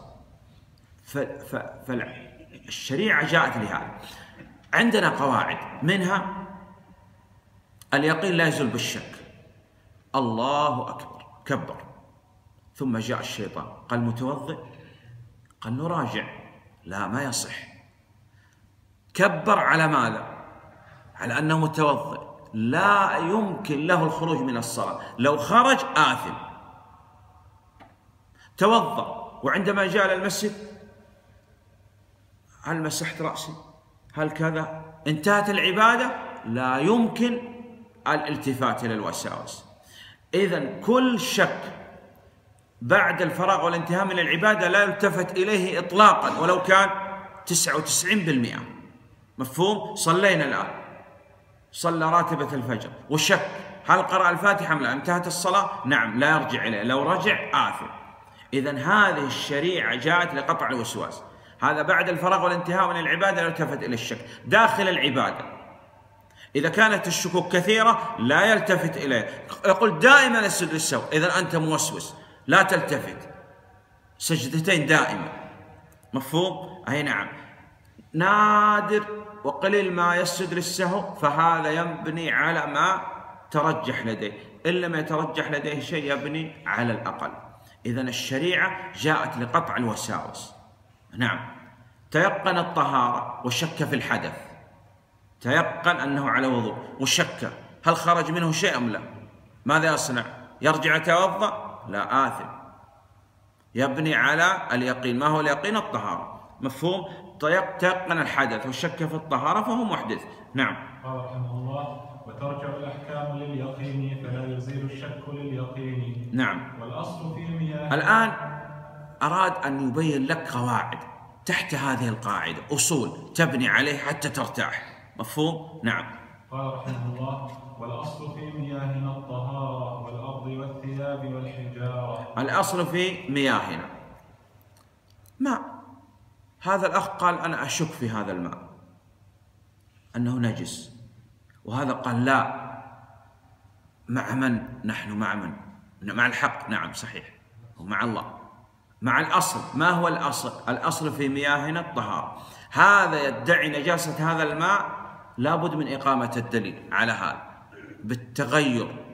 [SPEAKER 2] فالشريعة جاءت لهذا. عندنا قواعد، منها اليقين لا يزول بالشك. الله أكبر، كبر، ثم جاء الشيطان قال متوضئ، قال نراجع، لا ما يصح. كبر على ماذا؟ على أنه متوضئ، لا يمكن له الخروج من الصلاة، لو خرج آثم. توضأ وعندما جاء إلى المسجد هل مسحت رأسي؟ هل كذا؟ انتهت العبادة، لا يمكن الالتفات إلى الوساوس. إذن كل شك بعد الفراغ والانتهاء من العبادة لا يلتفت إليه إطلاقا ولو كان تسعة وتسعين بالمئة. مفهوم؟ صلينا الآن، صلى راتبة الفجر وشك هل قرأ الفاتحة أم لا، انتهت الصلاة؟ نعم، لا يرجع إليه، لو رجع آثم. إذن هذه الشريعة جاءت لقطع الوسواس. هذا بعد الفراغ والانتهاء من العبادة لا يلتفت إلى الشك. داخل العبادة إذا كانت الشكوك كثيرة لا يلتفت إليه، يقول دائما اسجد للسهو، إذا أنت موسوس لا تلتفت، سجدتين دائما. مفهوم؟ أي نعم. نادر وقليل ما يسجد للسهو، فهذا يبني على ما ترجح لديه، إن لم يترجح لديه شيء يبني على الأقل. إذن الشريعة جاءت لقطع الوساوس. نعم. تيقن الطهارة وشك في الحدث، تيقن أنه على وضوء وشك هل خرج منه شيء أم لا، ماذا يصنع؟ يرجع يتوضأ؟ لا، آثم. يبني على اليقين. ما هو اليقين؟ الطهارة. مفهوم؟ تيقن الحدث وشك في الطهارة فهو محدث. نعم.
[SPEAKER 1] قال رحمه الله وترجع الأحكام لليقين فلا يزيل الشك لليقين.
[SPEAKER 2] نعم.
[SPEAKER 1] والأصل في المياه.
[SPEAKER 2] الآن أراد أن يبين لك قواعد، تحت هذه القاعدة أصول تبني عليه حتى ترتاح. مفهوم؟ نعم.
[SPEAKER 1] قال رحمه الله والأصل في مياهنا الطهارة والأرض والثياب والحجارة.
[SPEAKER 2] الأصل في مياهنا ماء. هذا الأخ قال أنا أشك في هذا الماء أنه نجس، وهذا قال لا. مع من نحن؟ مع من؟ مع الحق. نعم صحيح، ومع الله، مع الأصل. ما هو الأصل؟ الأصل في مياهنا الطهارة. هذا يدعي نجاسة هذا الماء، لابد من إقامة الدليل على هذا بالتغير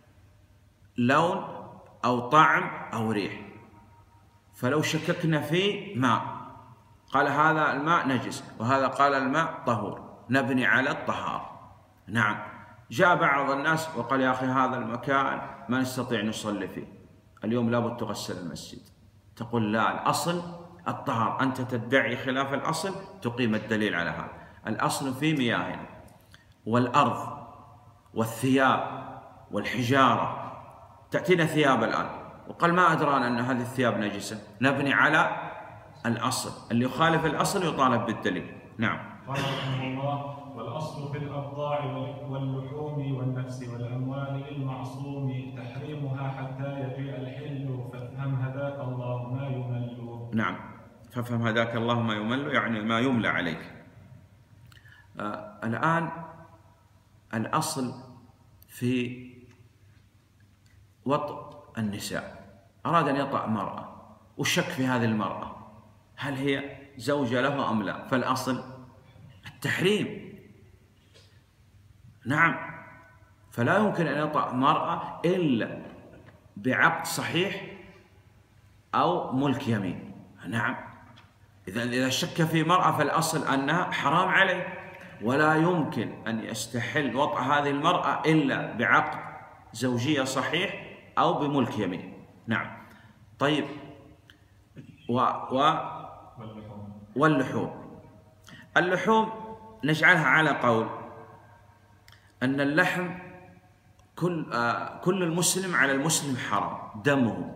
[SPEAKER 2] لون أو طعم أو ريح. فلو شككنا في ماء قال هذا الماء نجس وهذا قال الماء طهور، نبني على الطهارة. نعم. جاء بعض الناس وقال يا أخي هذا المكان ما نستطيع نصلي فيه اليوم، لابد تغسل المسجد. تقول لا، الأصل الطهارة. أنت تدعي خلاف الأصل، تقيم الدليل على هذا. الأصل في مياهنا والأرض والثياب والحجارة. تأتينا ثياب الآن وقال ما أدرانا أن هذه الثياب نجسة، نبني على الأصل. اللي يخالف الأصل يطالب بالدليل. نعم.
[SPEAKER 1] قال رحمه الله والأصل في الأبضاع واللحوم والنفس والأموال للمعصوم تحريمها حتى يجيء الحل فافهم هداك الله ما يمل.
[SPEAKER 2] نعم، فافهم هداك الله ما يمل، يعني ما يملى عليك. آه الآن الأصل في وطء النساء. أراد أن يطأ مرأة وشك في هذه المرأة هل هي زوجة له أم لا، فالأصل التحريم. نعم. فلا يمكن أن يطأ مرأة إلا بعقد صحيح أو ملك يمين. نعم. إذا إذا شك في مرأة فالأصل أنها حرام عليه، ولا يمكن أن يستحل وطأ هذه المرأة إلا بعقد زوجية صحيح أو بملك يمين. نعم. طيب. و و واللحوم. اللحوم نجعلها على قول أن اللحم كل آه كل المسلم على المسلم حرام، دمه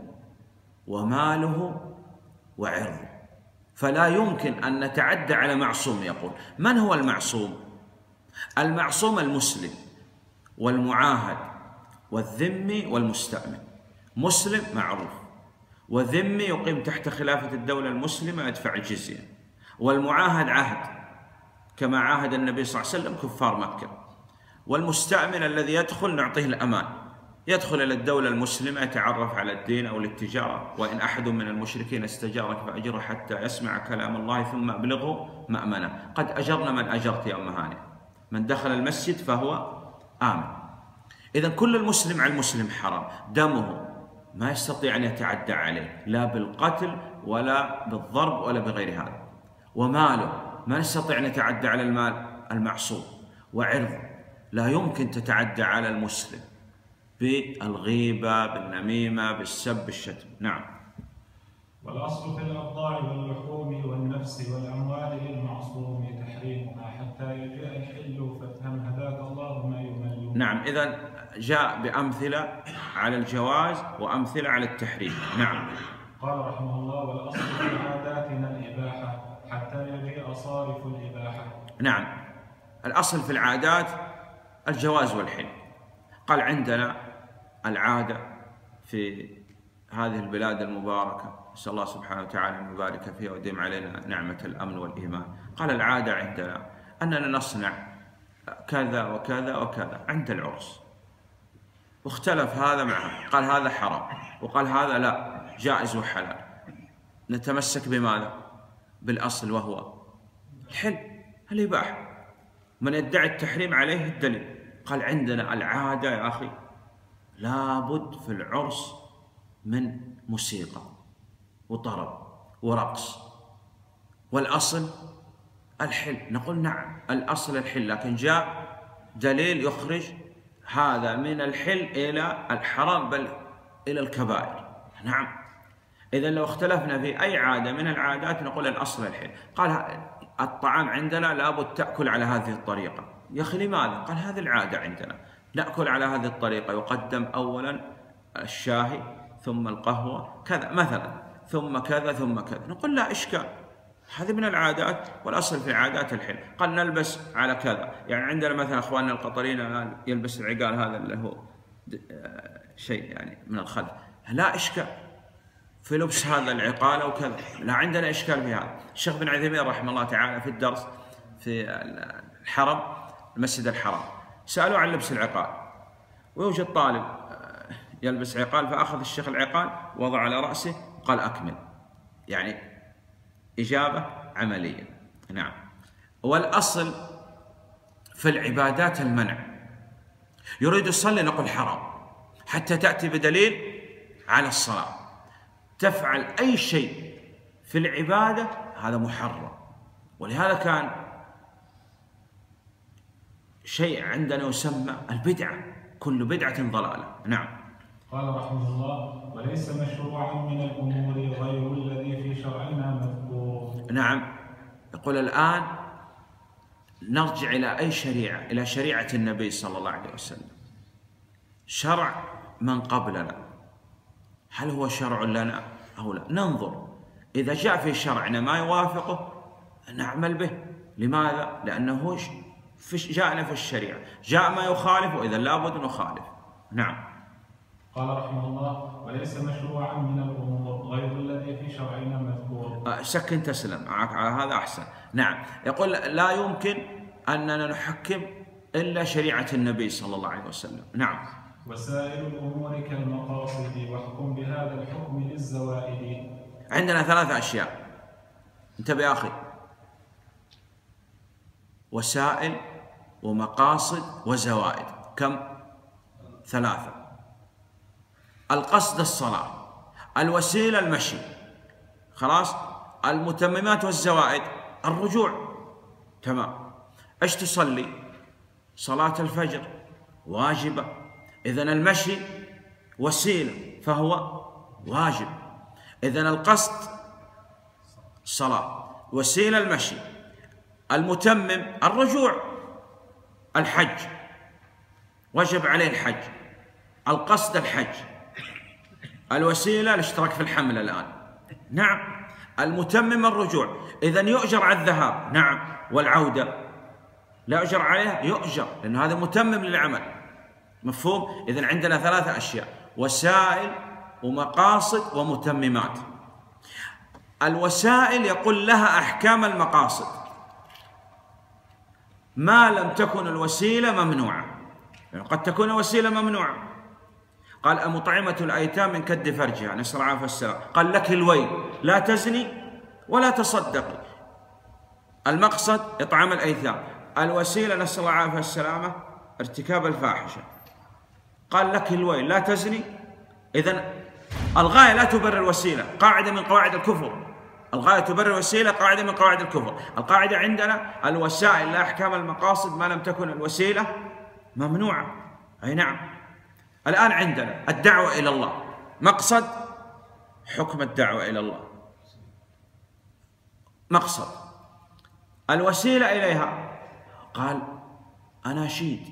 [SPEAKER 2] وماله وعرضه، فلا يمكن أن نتعدى على معصوم. يقول من هو المعصوم؟ المعصوم المسلم والمعاهد والذمي والمستأمن. مسلم معروف، وذمي يقيم تحت خلافة الدولة المسلمة يدفع الجزية، والمعاهد عهد كما عاهد النبي صلى الله عليه وسلم كفار مكة، والمستأمن الذي يدخل نعطيه الأمان، يدخل إلى الدولة المسلمة يتعرف على الدين أو للتجارة، وإن أحد من المشركين استجارك فأجره حتى يسمع كلام الله ثم أبلغه مأمنه. قد أجرنا من أجرت يا أم هانئ، من دخل المسجد فهو آمن. إذن كل المسلم على المسلم حرام، دمه ما يستطيع أن يتعدى عليه لا بالقتل ولا بالضرب ولا بغير هذا، وماله ما نستطيع أن نتعدى على المال المعصوم، وعرضه لا يمكن تتعدى على المسلم بالغيبة بالنميمة بالسب بالشتم. نعم.
[SPEAKER 1] والأصل في الأبضاع واللحوم والنفس والأموال للمعصوم تحريمها حتى يجاء الحل فافهم هداك الله ما يمل.
[SPEAKER 2] نعم، إذن جاء بأمثلة على الجواز وأمثلة على التحريم. نعم.
[SPEAKER 1] قال رحمه الله: والأصل في عاداتنا الإباحة حتى يجيء صارف الإباحة.
[SPEAKER 2] نعم، الأصل في العادات الجواز والحل. قال عندنا العادة في هذه البلاد المباركة، نسأل الله سبحانه وتعالى أن يبارك فيها ويديم علينا نعمة الأمن والإيمان. قال العادة عندنا أننا نصنع كذا وكذا وكذا عند العرس، واختلف هذا معه، قال هذا حرام وقال هذا لا جائز وحلال. نتمسك بماذا؟ بالأصل وهو الحل الإباحة. من يدعي التحريم عليه الدليل. قال عندنا العادة يا أخي لابد في العرس من موسيقى وطرب ورقص، والأصل الحل. نقول نعم الأصل الحل، لكن جاء دليل يخرج هذا من الحل إلى الحرام بل إلى الكبائر. نعم. إذا لو اختلفنا في أي عادة من العادات نقول الأصل الحل. قال الطعام عندنا لابد تأكل على هذه الطريقة. يا أخي لماذا؟ قال هذه العادة عندنا نأكل على هذه الطريقة، يقدم أولا الشاهي ثم القهوة كذا مثلا ثم كذا ثم كذا. نقول لا إشكال، هذه من العادات والأصل في عادات الحل. قال نلبس على كذا، يعني عندنا مثلا أخواننا القطريين يلبس العقال هذا اللي هو شيء يعني من الخلف، لا إشكال في لبس هذا العقال أو كذا، لا عندنا إشكال في هذا. الشيخ بن عثيمين رحمه الله تعالى في الدرس في الحرم المسجد الحرام سألوا عن لبس العقال، ويوجد طالب يلبس عقال، فأخذ الشيخ العقال وضع على رأسه قال أكمل، يعني إجابة عملية. نعم. والأصل في العبادات المنع. يريد يصلي نقول حرام حتى تأتي بدليل على الصلاة. تفعل أي شيء في العبادة هذا محرم، ولهذا كان شيء عندنا يسمى البدعة، كل بدعة ضلالة. نعم.
[SPEAKER 1] قال رحمه الله: وليس مشروعا من الأمور غير الذي في شرعنا مذكور.
[SPEAKER 2] نعم. يقول الآن نرجع إلى أي شريعة؟ إلى شريعة النبي صلى الله عليه وسلم، شرع من قبلنا، هل هو شرع لنا أو لا؟ ننظر، إذا جاء في شرعنا ما يوافقه نعمل به. لماذا؟ لأنه جاءنا في الشريعة، جاء ما يخالف وإذا لابد نخالف. نعم.
[SPEAKER 1] قال رحمه الله: وليس مشروعا من الأمور غير الذي في شرعنا مذكور.
[SPEAKER 2] سكن تسلم معك على هذا أحسن. نعم. يقول لا يمكن أننا نحكم إلا شريعة النبي صلى الله عليه وسلم. نعم.
[SPEAKER 1] وسائر الأمور كالمقاصد واحكم بهذا الحكم للزوائد.
[SPEAKER 2] عندنا ثلاثة أشياء، انتبه يا أخي، وسائل ومقاصد وزوائد. كم؟ ثلاثة. القصد الصلاة، الوسيلة المشي، خلاص. المتممات والزوائد الرجوع، تمام. ايش تصلي؟ صلاة الفجر واجبة، إذن المشي وسيلة فهو واجب. إذن القصد صلاة، وسيلة المشي، المتمم الرجوع، الحج وجب عليه الحج، القصد الحج، الوسيلة الاشتراك في الحمل الآن. نعم. المتمم الرجوع، إذن يؤجر على الذهاب. نعم. والعودة لا يؤجر عليها؟ يؤجر، لأن هذا متمم للعمل. مفهوم؟ إذن عندنا ثلاثة أشياء: وسائل ومقاصد ومتممات. الوسائل يقول لها أحكام المقاصد ما لم تكن الوسيلة ممنوعة، يعني قد تكون وسيلة ممنوعة. قال: أمطعمة الأيتام من كد فرجها، نسأل الله العافية والسلام. قال: لك الويل، لا تزني ولا تصدقي. المقصد إطعام الأيتام، الوسيلة نسأل الله العافية والسلامة ارتكاب الفاحشة. قال: لك الويل، لا تزني. إذن الغاية لا تبرر الوسيلة، قاعدة من قواعد الكفر. الغاية تبرر الوسيلة، قاعدة من قواعد الكفر. القاعدة عندنا الوسائل لا أحكام المقاصد ما لم تكن الوسيلة ممنوعة. أي نعم. الآن عندنا الدعوة إلى الله، مقصد حكم الدعوة إلى الله، مقصد. الوسيلة إليها قال: أناشيد،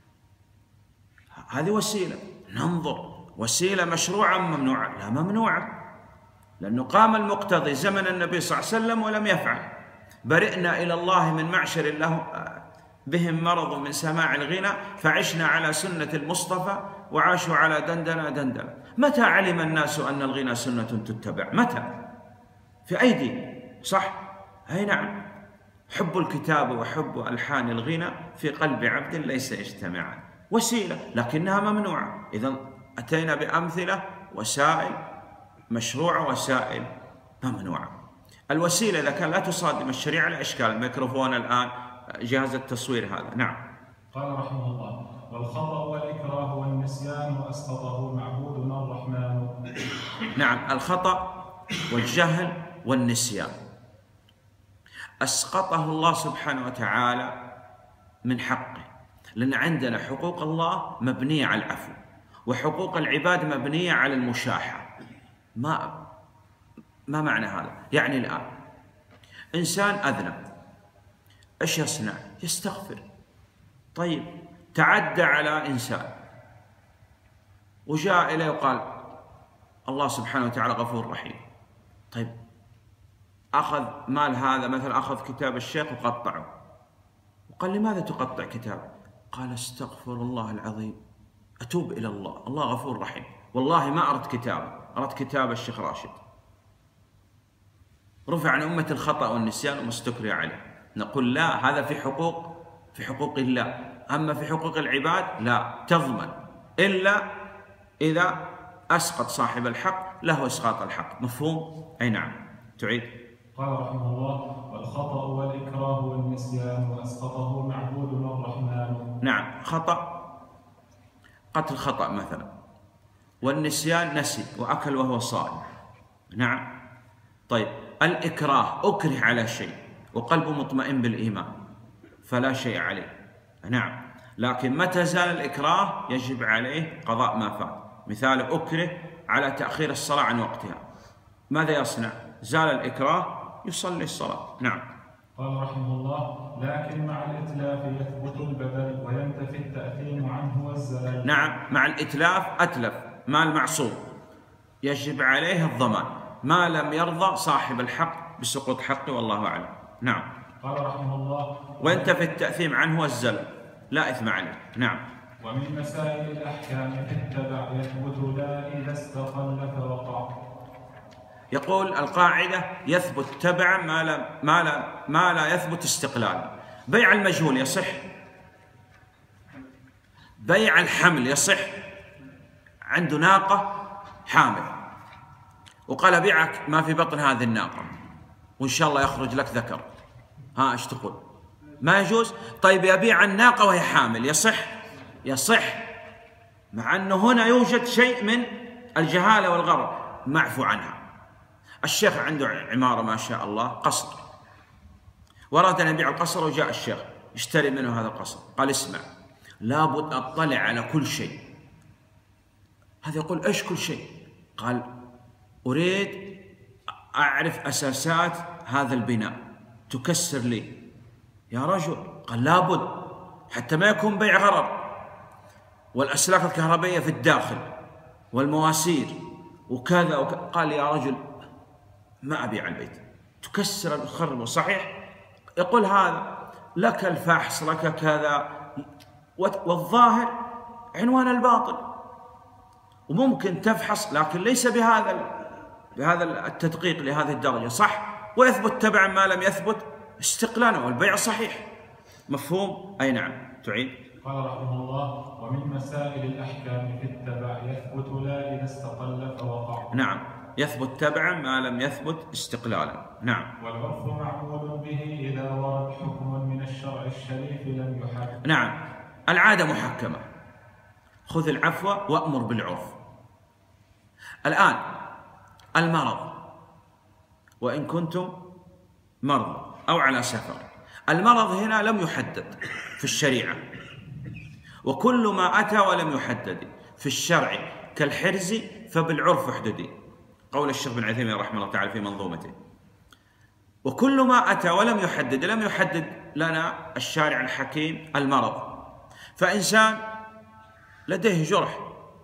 [SPEAKER 2] هذه وسيلة. ننظر وسيلة مشروعة أم ممنوعة؟ لا، ممنوعة، لأنه قام المقتضي زمن النبي صلى الله عليه وسلم ولم يفعل. برئنا إلى الله من معشر له بهم مرض من سماع الغنى، فعشنا على سنة المصطفى وعاشوا على دندنة دندنة. متى علم الناس أن الغنى سنة تتبع؟ متى؟ في أيدي، صح؟ أي نعم. حب الكتاب وحب ألحان الغنى في قلب عبد ليس يجتمعان. وسيلة لكنها ممنوعة. إذا أتينا بأمثلة وسائل مشروعة، وسائل ممنوعة. الوسيلة إذا كان لا تصادم الشريعة لا إشكال. الميكروفون الآن، جهاز التصوير هذا. نعم.
[SPEAKER 1] قال رحمه الله: والخطأ والإكراه والنسيان وأسقطه معبودنا الرحمن.
[SPEAKER 2] نعم. الخطأ والجهل والنسيان أسقطه الله سبحانه وتعالى من حقه، لأن عندنا حقوق الله مبنية على العفو، وحقوق العباد مبنية على المشاحة. ما ما معنى هذا؟ يعني الآن إنسان أذنب، إيش يصنع؟ يستغفر. طيب، تعدى على إنسان وجاء إليه وقال: الله سبحانه وتعالى غفور رحيم. طيب، أخذ مال هذا مثلا، أخذ كتاب الشيخ وقطعه، وقال: لماذا تقطع كتاب؟ قال: استغفر الله العظيم، أتوب إلى الله، الله غفور رحيم، والله ما أردت كتابه، أردت كتاب الشيخ راشد. رفع عن أمة الخطأ والنسيان وما استكري عليه. نقول: لا، هذا في حقوق في حقوق الله، أما في حقوق العباد لا تضمن إلا إذا أسقط صاحب الحق له إسقاط الحق. مفهوم؟ أي نعم. تعيد.
[SPEAKER 1] قال رحمه الله: والخطأ والإكراه والنسيان وأسقطه معبودنا الرحمن.
[SPEAKER 2] نعم. خطأ، قتل خطأ مثلا، والنسيان نسي وأكل وهو صائم. نعم. طيب، الإكراه أكره على شيء وقلبه مطمئن بالإيمان فلا شيء عليه. نعم. لكن متى زال الإكراه يجب عليه قضاء ما فات. مثال: أكره على تأخير الصلاة عن وقتها، ماذا يصنع؟ زال الإكراه، يصلي الصلاة. نعم.
[SPEAKER 1] قال رحمه الله: لكن مع الإتلاف يثبت البدل وينتفي التأثيم عنه والزلل.
[SPEAKER 2] نعم. مع الإتلاف، أتلف مال معصوم، يجب عليه الضمان ما لم يرضى صاحب الحق بسقوط حقه، والله أعلم. نعم.
[SPEAKER 1] قال رحمه الله:
[SPEAKER 2] وينتفي التأثيم عنه والزلل، لا إثم عليه. نعم.
[SPEAKER 1] ومن مسائل الأحكام في التبع يثبت لا إذا استقل فوقع.
[SPEAKER 2] يقول القاعدة: يثبت تبعا ما لا ما لا ما لا يثبت استقلالا. بيع المجهول يصح، بيع الحمل يصح. عنده ناقة حامل وقال: أبيعك ما في بطن هذه الناقة وإن شاء الله يخرج لك ذكر، ها إيش تقول؟ ما يجوز. طيب، يبيع الناقة وهي حامل يصح؟ يصح، مع أنه هنا يوجد شيء من الجهالة والغرر معفو عنها. الشيخ عنده عمارة ما شاء الله، قصر، وأراد أن يبيع القصر، وجاء الشيخ يشتري منه هذا القصر. قال: اسمع، لابد أطلع على كل شيء. هذا يقول: إيش كل شيء؟ قال: أريد أعرف أساسات هذا البناء، تكسر لي يا رجل، قال لابد حتى ما يكون بيع غرر، والأسلاك الكهربائية في الداخل والمواسير وكذا وكذا. قال يا رجل ما أبيع البيت، تكسر الخرب. صحيح، يقول هذا لك الفحص لك كذا، والظاهر عنوان الباطل، وممكن تفحص لكن ليس بهذا بهذا التدقيق لهذه الدرجة. صح، ويثبت تبعا ما لم يثبت استقلالا، والبيع صحيح. مفهوم؟ أي نعم. تعيد.
[SPEAKER 1] قال رحمه الله: ومن مسائل الأحكام في التبع يثبت لا إذا استقل فوقع.
[SPEAKER 2] نعم، يثبت تبعا ما لم يثبت استقلالا. نعم.
[SPEAKER 1] والعرف معمول به إذا ورد حكم من الشرع الشريف لم يحد.
[SPEAKER 2] نعم، العادة محكمة، خذ العفو وأمر بالعرف. الآن المرض، وإن كنتم مرضى أو على سفر، المرض هنا لم يحدد في الشريعة، وكل ما أتى ولم يحدد في الشرع كالحرز فبالعرف احددي، قول الشيخ بن عثيمين رحمه الله تعالى في منظومته. وكل ما أتى ولم يحدد، لم يحدد لنا الشارع الحكيم المرض. فإنسان لديه جرح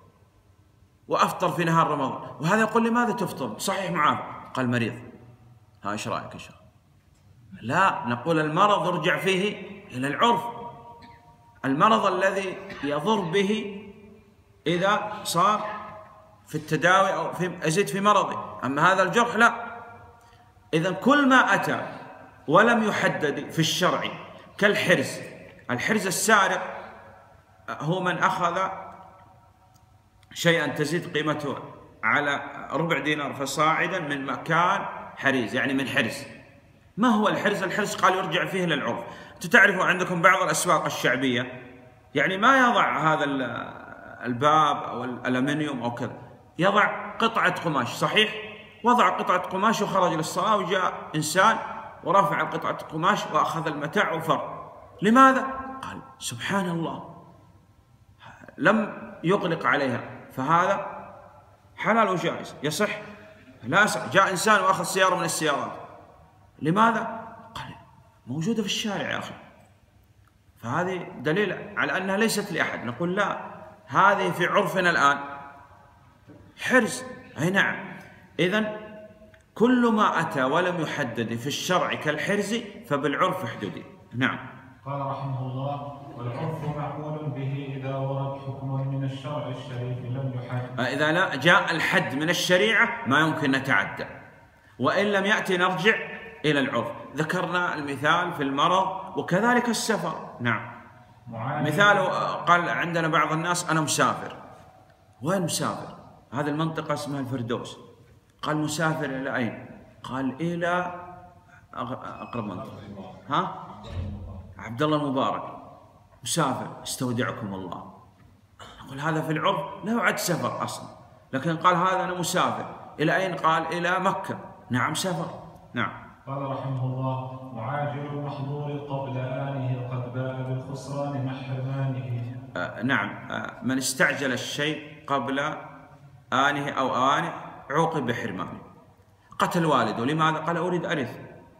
[SPEAKER 2] وأفطر في نهار رمضان، وهذا يقول لماذا تفطر؟ صحيح معافى. قال مريض. ها إيش رأيك إن شاء الله؟ لا، نقول المرض يرجع فيه إلى العرف. المرض الذي يضر به إذا صار في التداوي أو في أزيد في مرضي، أما هذا الجرح لا. إذن كل ما أتى ولم يحدد في الشرع كالحرز. الحرز السارق هو من أخذ شيئا تزيد قيمته على ربع دينار فصاعدا من مكان حريز، يعني من حرز. ما هو الحرز؟ الحرز قال يرجع فيه للعرف. تعرفوا عندكم بعض الأسواق الشعبية يعني ما يضع هذا الباب أو الألمنيوم أو كذا، يضع قطعة قماش. صحيح، وضع قطعة قماش وخرج للصلاة، وجاء إنسان ورفع قطعة القماش وأخذ المتاع وفر. لماذا؟ قال سبحان الله، لم يغلق عليها، فهذا حلال وجائز يصح. لا يصح. جاء إنسان وأخذ سيارة من السيارات، لماذا؟ قال موجودة في الشارع يا أخي، فهذه دليل على أنها ليست لأحد. نقول لا، هذه في عرفنا الآن حرز. أي نعم. إذن كل ما أتى ولم يحدد في الشرع كالحرز فبالعرف احددي. نعم.
[SPEAKER 1] قال رحمه الله: والعرف معمول به إذا ورد حكم من الشرع الشريف لم يحد.
[SPEAKER 2] إذا لا جاء الحد من الشريعة ما يمكن نتعدى، وإن لم يأتي نرجع إلى العرف. ذكرنا المثال في المرض وكذلك السفر. نعم. مثال قال عندنا بعض الناس أنا مسافر. وين مسافر؟ هذه المنطقة اسمها الفردوس. قال مسافر إلى أين؟ قال إلى أقرب منطقة. ها؟ عبد الله المبارك. مسافر، استودعكم الله. نقول هذا في العرف لا يعد سفر أصلا، لكن قال هذا أنا مسافر إلى أين؟ قال إلى مكة. نعم سفر. نعم.
[SPEAKER 1] قال رحمه الله: معاجل المحظور قبل آنه قد باء بالخسران مع حرمانه.
[SPEAKER 2] آه نعم. آه من استعجل الشيء قبل آنه أو آنه عوقب بحرمانه. قتل والده، لماذا؟ قال أريد أرث.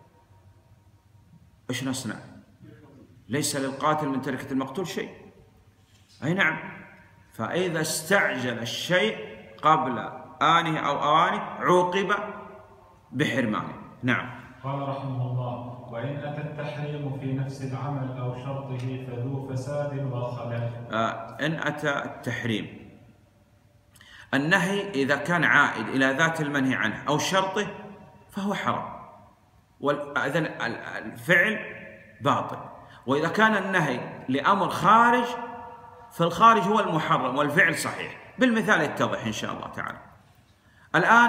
[SPEAKER 2] إيش نصنع؟ ليس للقاتل من تركة المقتول شيء. أي نعم. فإذا استعجل الشيء قبل آنه أو آوانه عوقب بحرمانه. نعم.
[SPEAKER 1] قال رحمه الله: وإن أتى التحريم في نفس العمل أو شرطه فذو فساد وخلل.
[SPEAKER 2] آه إن أتى التحريم، النهي إذا كان عائد إلى ذات المنهي عنه أو شرطه فهو حرام، وإذن الفعل باطل. وإذا كان النهي لأمر خارج فالخارج هو المحرم والفعل صحيح. بالمثال يتضح إن شاء الله تعالى. الآن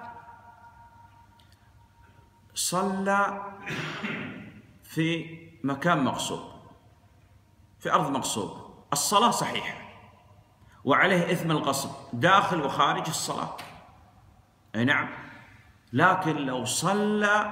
[SPEAKER 2] صلى في مكان مغصوب، في أرض مغصوبة، الصلاة صحيحة وعليه إثم الغصب داخل وخارج الصلاة. أي نعم. لكن لو صلى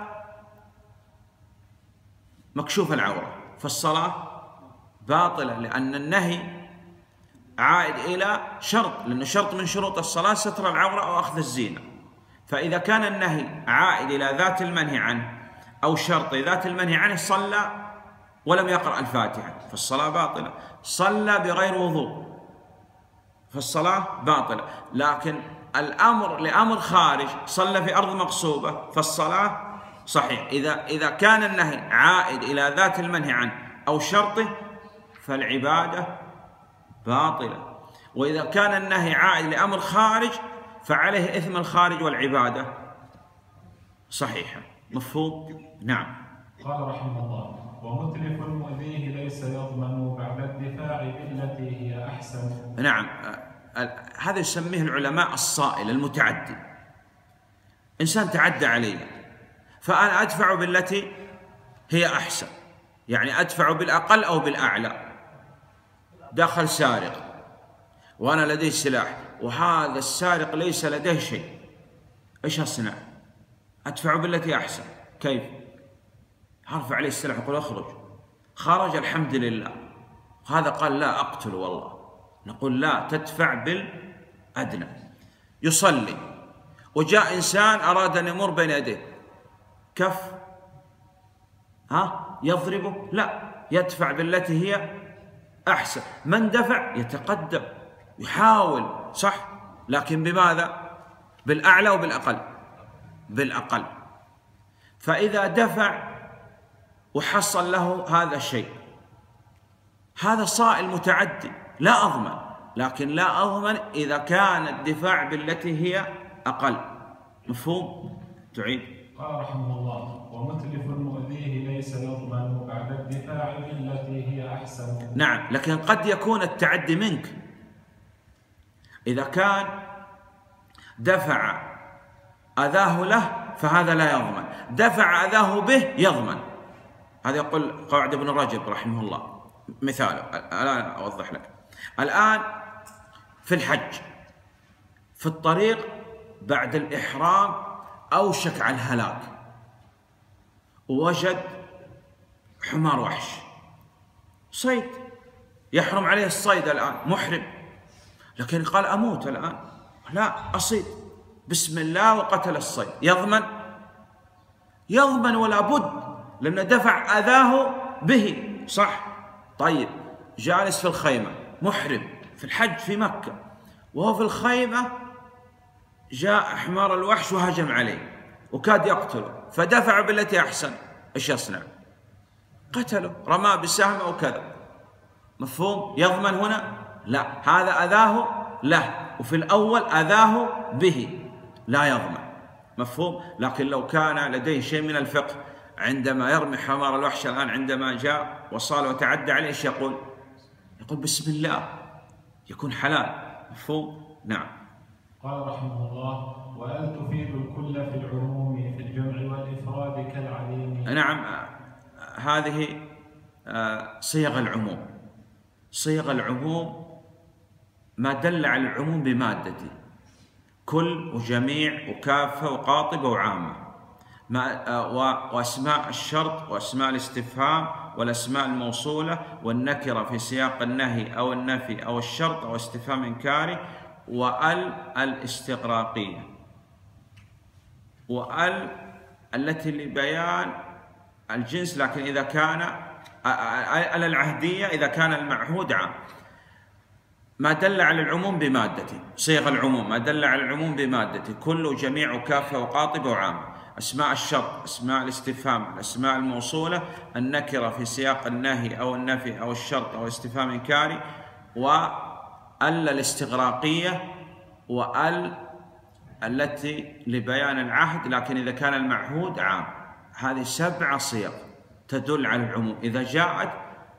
[SPEAKER 2] مكشوف العورة فالصلاة باطلة، لأن النهي عائد إلى شرط، لأنه شرط من شروط الصلاة ستر العورة أو أخذ الزينة. فإذا كان النهي عائد إلى ذات المنهي عنه أو شرط ذات المنهي عنه صلى ولم يقرأ الفاتحة فالصلاة باطلة، صلى بغير وضوء فالصلاة باطلة. لكن الأمر لأمر خارج، صلى في أرض مغصوبة فالصلاة صحيح. إذا إذا كان النهي عائد إلى ذات المنهي عنه أو شرطه فالعبادة باطلة، وإذا كان النهي عائد لأمر خارج فعليه إثم الخارج والعبادة صحيحة. مفهوم؟ نعم.
[SPEAKER 1] قال رحمه الله: ومتلف مؤذيه ليس يضمن بعد الدفاع بالتي هي أحسن.
[SPEAKER 2] نعم، هذا يسميه العلماء الصائل المتعدي. إنسان تعدى علي فأنا أدفع بالتي هي أحسن، يعني أدفع بالأقل أو بالأعلى. دخل سارق وأنا لدي سلاح وهذا السارق ليس لديه شيء، إيش أصنع؟ أدفع بالتي أحسن. كيف؟ أرفع عليه السلاح وأقول أخرج. خرج الحمد لله. هذا قال لا أقتل والله، نقول لا، تدفع بالأدنى. يصلي وجاء إنسان أراد أن يمر بين يديه، كف ها يضربه؟ لا، يدفع بالتي هي أحسن. من دفع يتقدم يحاول صح، لكن بماذا؟ بالأعلى وبالأقل، بالأقل. فإذا دفع وحصل له هذا الشيء، هذا صائل متعدي لا أضمن، لكن لا أضمن إذا كان الدفاع بالتي هي أقل. مفهوم؟ تعيد.
[SPEAKER 1] قال رحمه الله: ومتلف مؤذيه ليس يضمن بعد الدفاع بالتي هي أحسن.
[SPEAKER 2] نعم، لكن قد يكون التعدي منك. إذا كان دفع أذاه له فهذا لا يضمن، دفع أذاه به يضمن. هذا يقول قواعد ابن رجب رحمه الله. مثاله الآن أوضح لك. الآن في الحج في الطريق بعد الإحرام أوشك على الهلاك، ووجد حمار وحش صيد، يحرم عليه الصيد الآن، محرم، لكن قال أموت الآن، لا أصيد، بسم الله وقتل الصيد. يضمن؟ يضمن ولا بد، لأن دفع أذاه به صح. طيب، جالس في الخيمة محرم في الحج في مكة، وهو في الخيمة جاء حمار الوحش وهجم عليه وكاد يقتله، فدفع بالتي أحسن، إيش يصنع؟ قتله، رماه بسهم أو كذا. مفهوم؟ يضمن هنا؟ لا، هذا أذاه له، وفي الأول أذاه به، لا يضمن. مفهوم؟ لكن لو كان لديه شيء من الفقه عندما يرمي حمار الوحش الآن، عندما جاء وصال وتعدى عليه، ايش يقول؟ يقول بسم الله، يكون حلال. مفهوم؟ نعم.
[SPEAKER 1] قال رحمه الله: وأل تفيد الكل في العموم في الجمع والإفراد كالعليم.
[SPEAKER 2] نعم، هذه صيغ العموم. صيغ العموم ما دل على العموم بمادته، كل وجميع وكافة وقاطبة وعامة، وأسماء الشرط وأسماء الاستفهام والأسماء الموصولة والنكرة في سياق النهي أو النفي أو الشرط أو استفهام إنكاري، وأل الاستغراقية، وأل التي لبيان الجنس، لكن إذا كان أل العهدية إذا كان المعهود عام. ما دل على العموم بمادته، صيغ العموم ما دل على العموم بمادته، كل وجميع وكافة وقاطبة وعامة. أسماء الشرط، أسماء الاستفهام، الأسماء الموصولة، النكرة في سياق النهي أو النفي أو الشرط أو استفهام إنكاري، وأل الاستغراقية، وأل التي لبيان العهد لكن إذا كان المعهود عام. هذه سبع صيغ تدل على العموم، إذا جاءت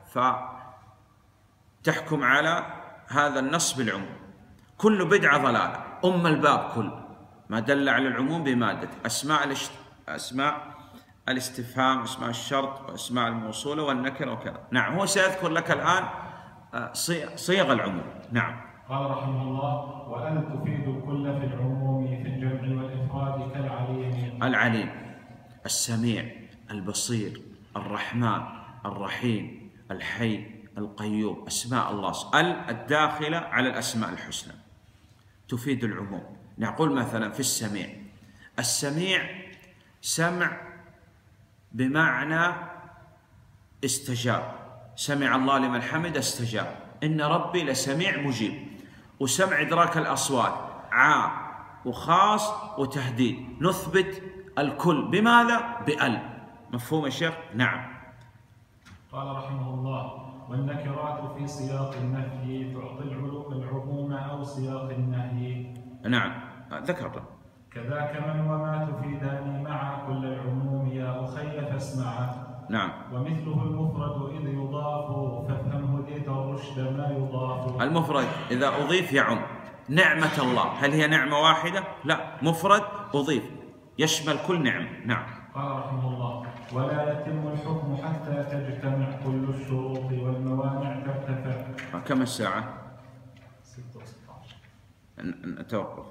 [SPEAKER 2] فتحكم على هذا النص بالعموم. كل بدعة ضلالة، أم الباب كل ما دل على العموم بمادته، أسماء الاشت... أسماء الاستفهام، أسماء الشرط، وأسماء الموصولة والنكرة وكذا. نعم، هو سيذكر لك الآن صيغ العموم. نعم.
[SPEAKER 1] قال رحمه الله: وأن تفيد الكل في العموم في الجمع والإفراد كالعليم.
[SPEAKER 2] العليم، السميع، البصير، الرحمن، الرحيم، الحي، القيوم، أسماء الله الداخلة على الأسماء الحسنى تفيد العموم. نقول مثلا في السميع، السميع سمع بمعنى استجاب، سمع الله لمن حمد استجاب، إن ربي لسميع مجيب. وسمع إدراك الأصوات عام وخاص وتهديد، نثبت الكل بماذا؟ بأل. مفهوم يا شيخ؟ نعم.
[SPEAKER 1] قال رحمه الله: والنكرات في سياق النفي تعطي العموم أو سياق النهي.
[SPEAKER 2] نعم ذكرنا.
[SPEAKER 1] كذاك من وما تفيدان مع كل العموم يا أخي فاسمعا.
[SPEAKER 2] نعم.
[SPEAKER 1] ومثله المفرد إذ يضاف فافهم هديت الرشد ما يضاف.
[SPEAKER 2] المفرد إذا أضيف يعم. نعمة الله هل هي نعمة واحدة؟ لا، مفرد أضيف يشمل كل نعمة. نعم.
[SPEAKER 1] قال رحمه الله: ولا يتم الحكم حتى تجتمع كل الشروط والموانع ترتفع.
[SPEAKER 2] كم الساعة؟ ستة وستة عشر. نتوقف.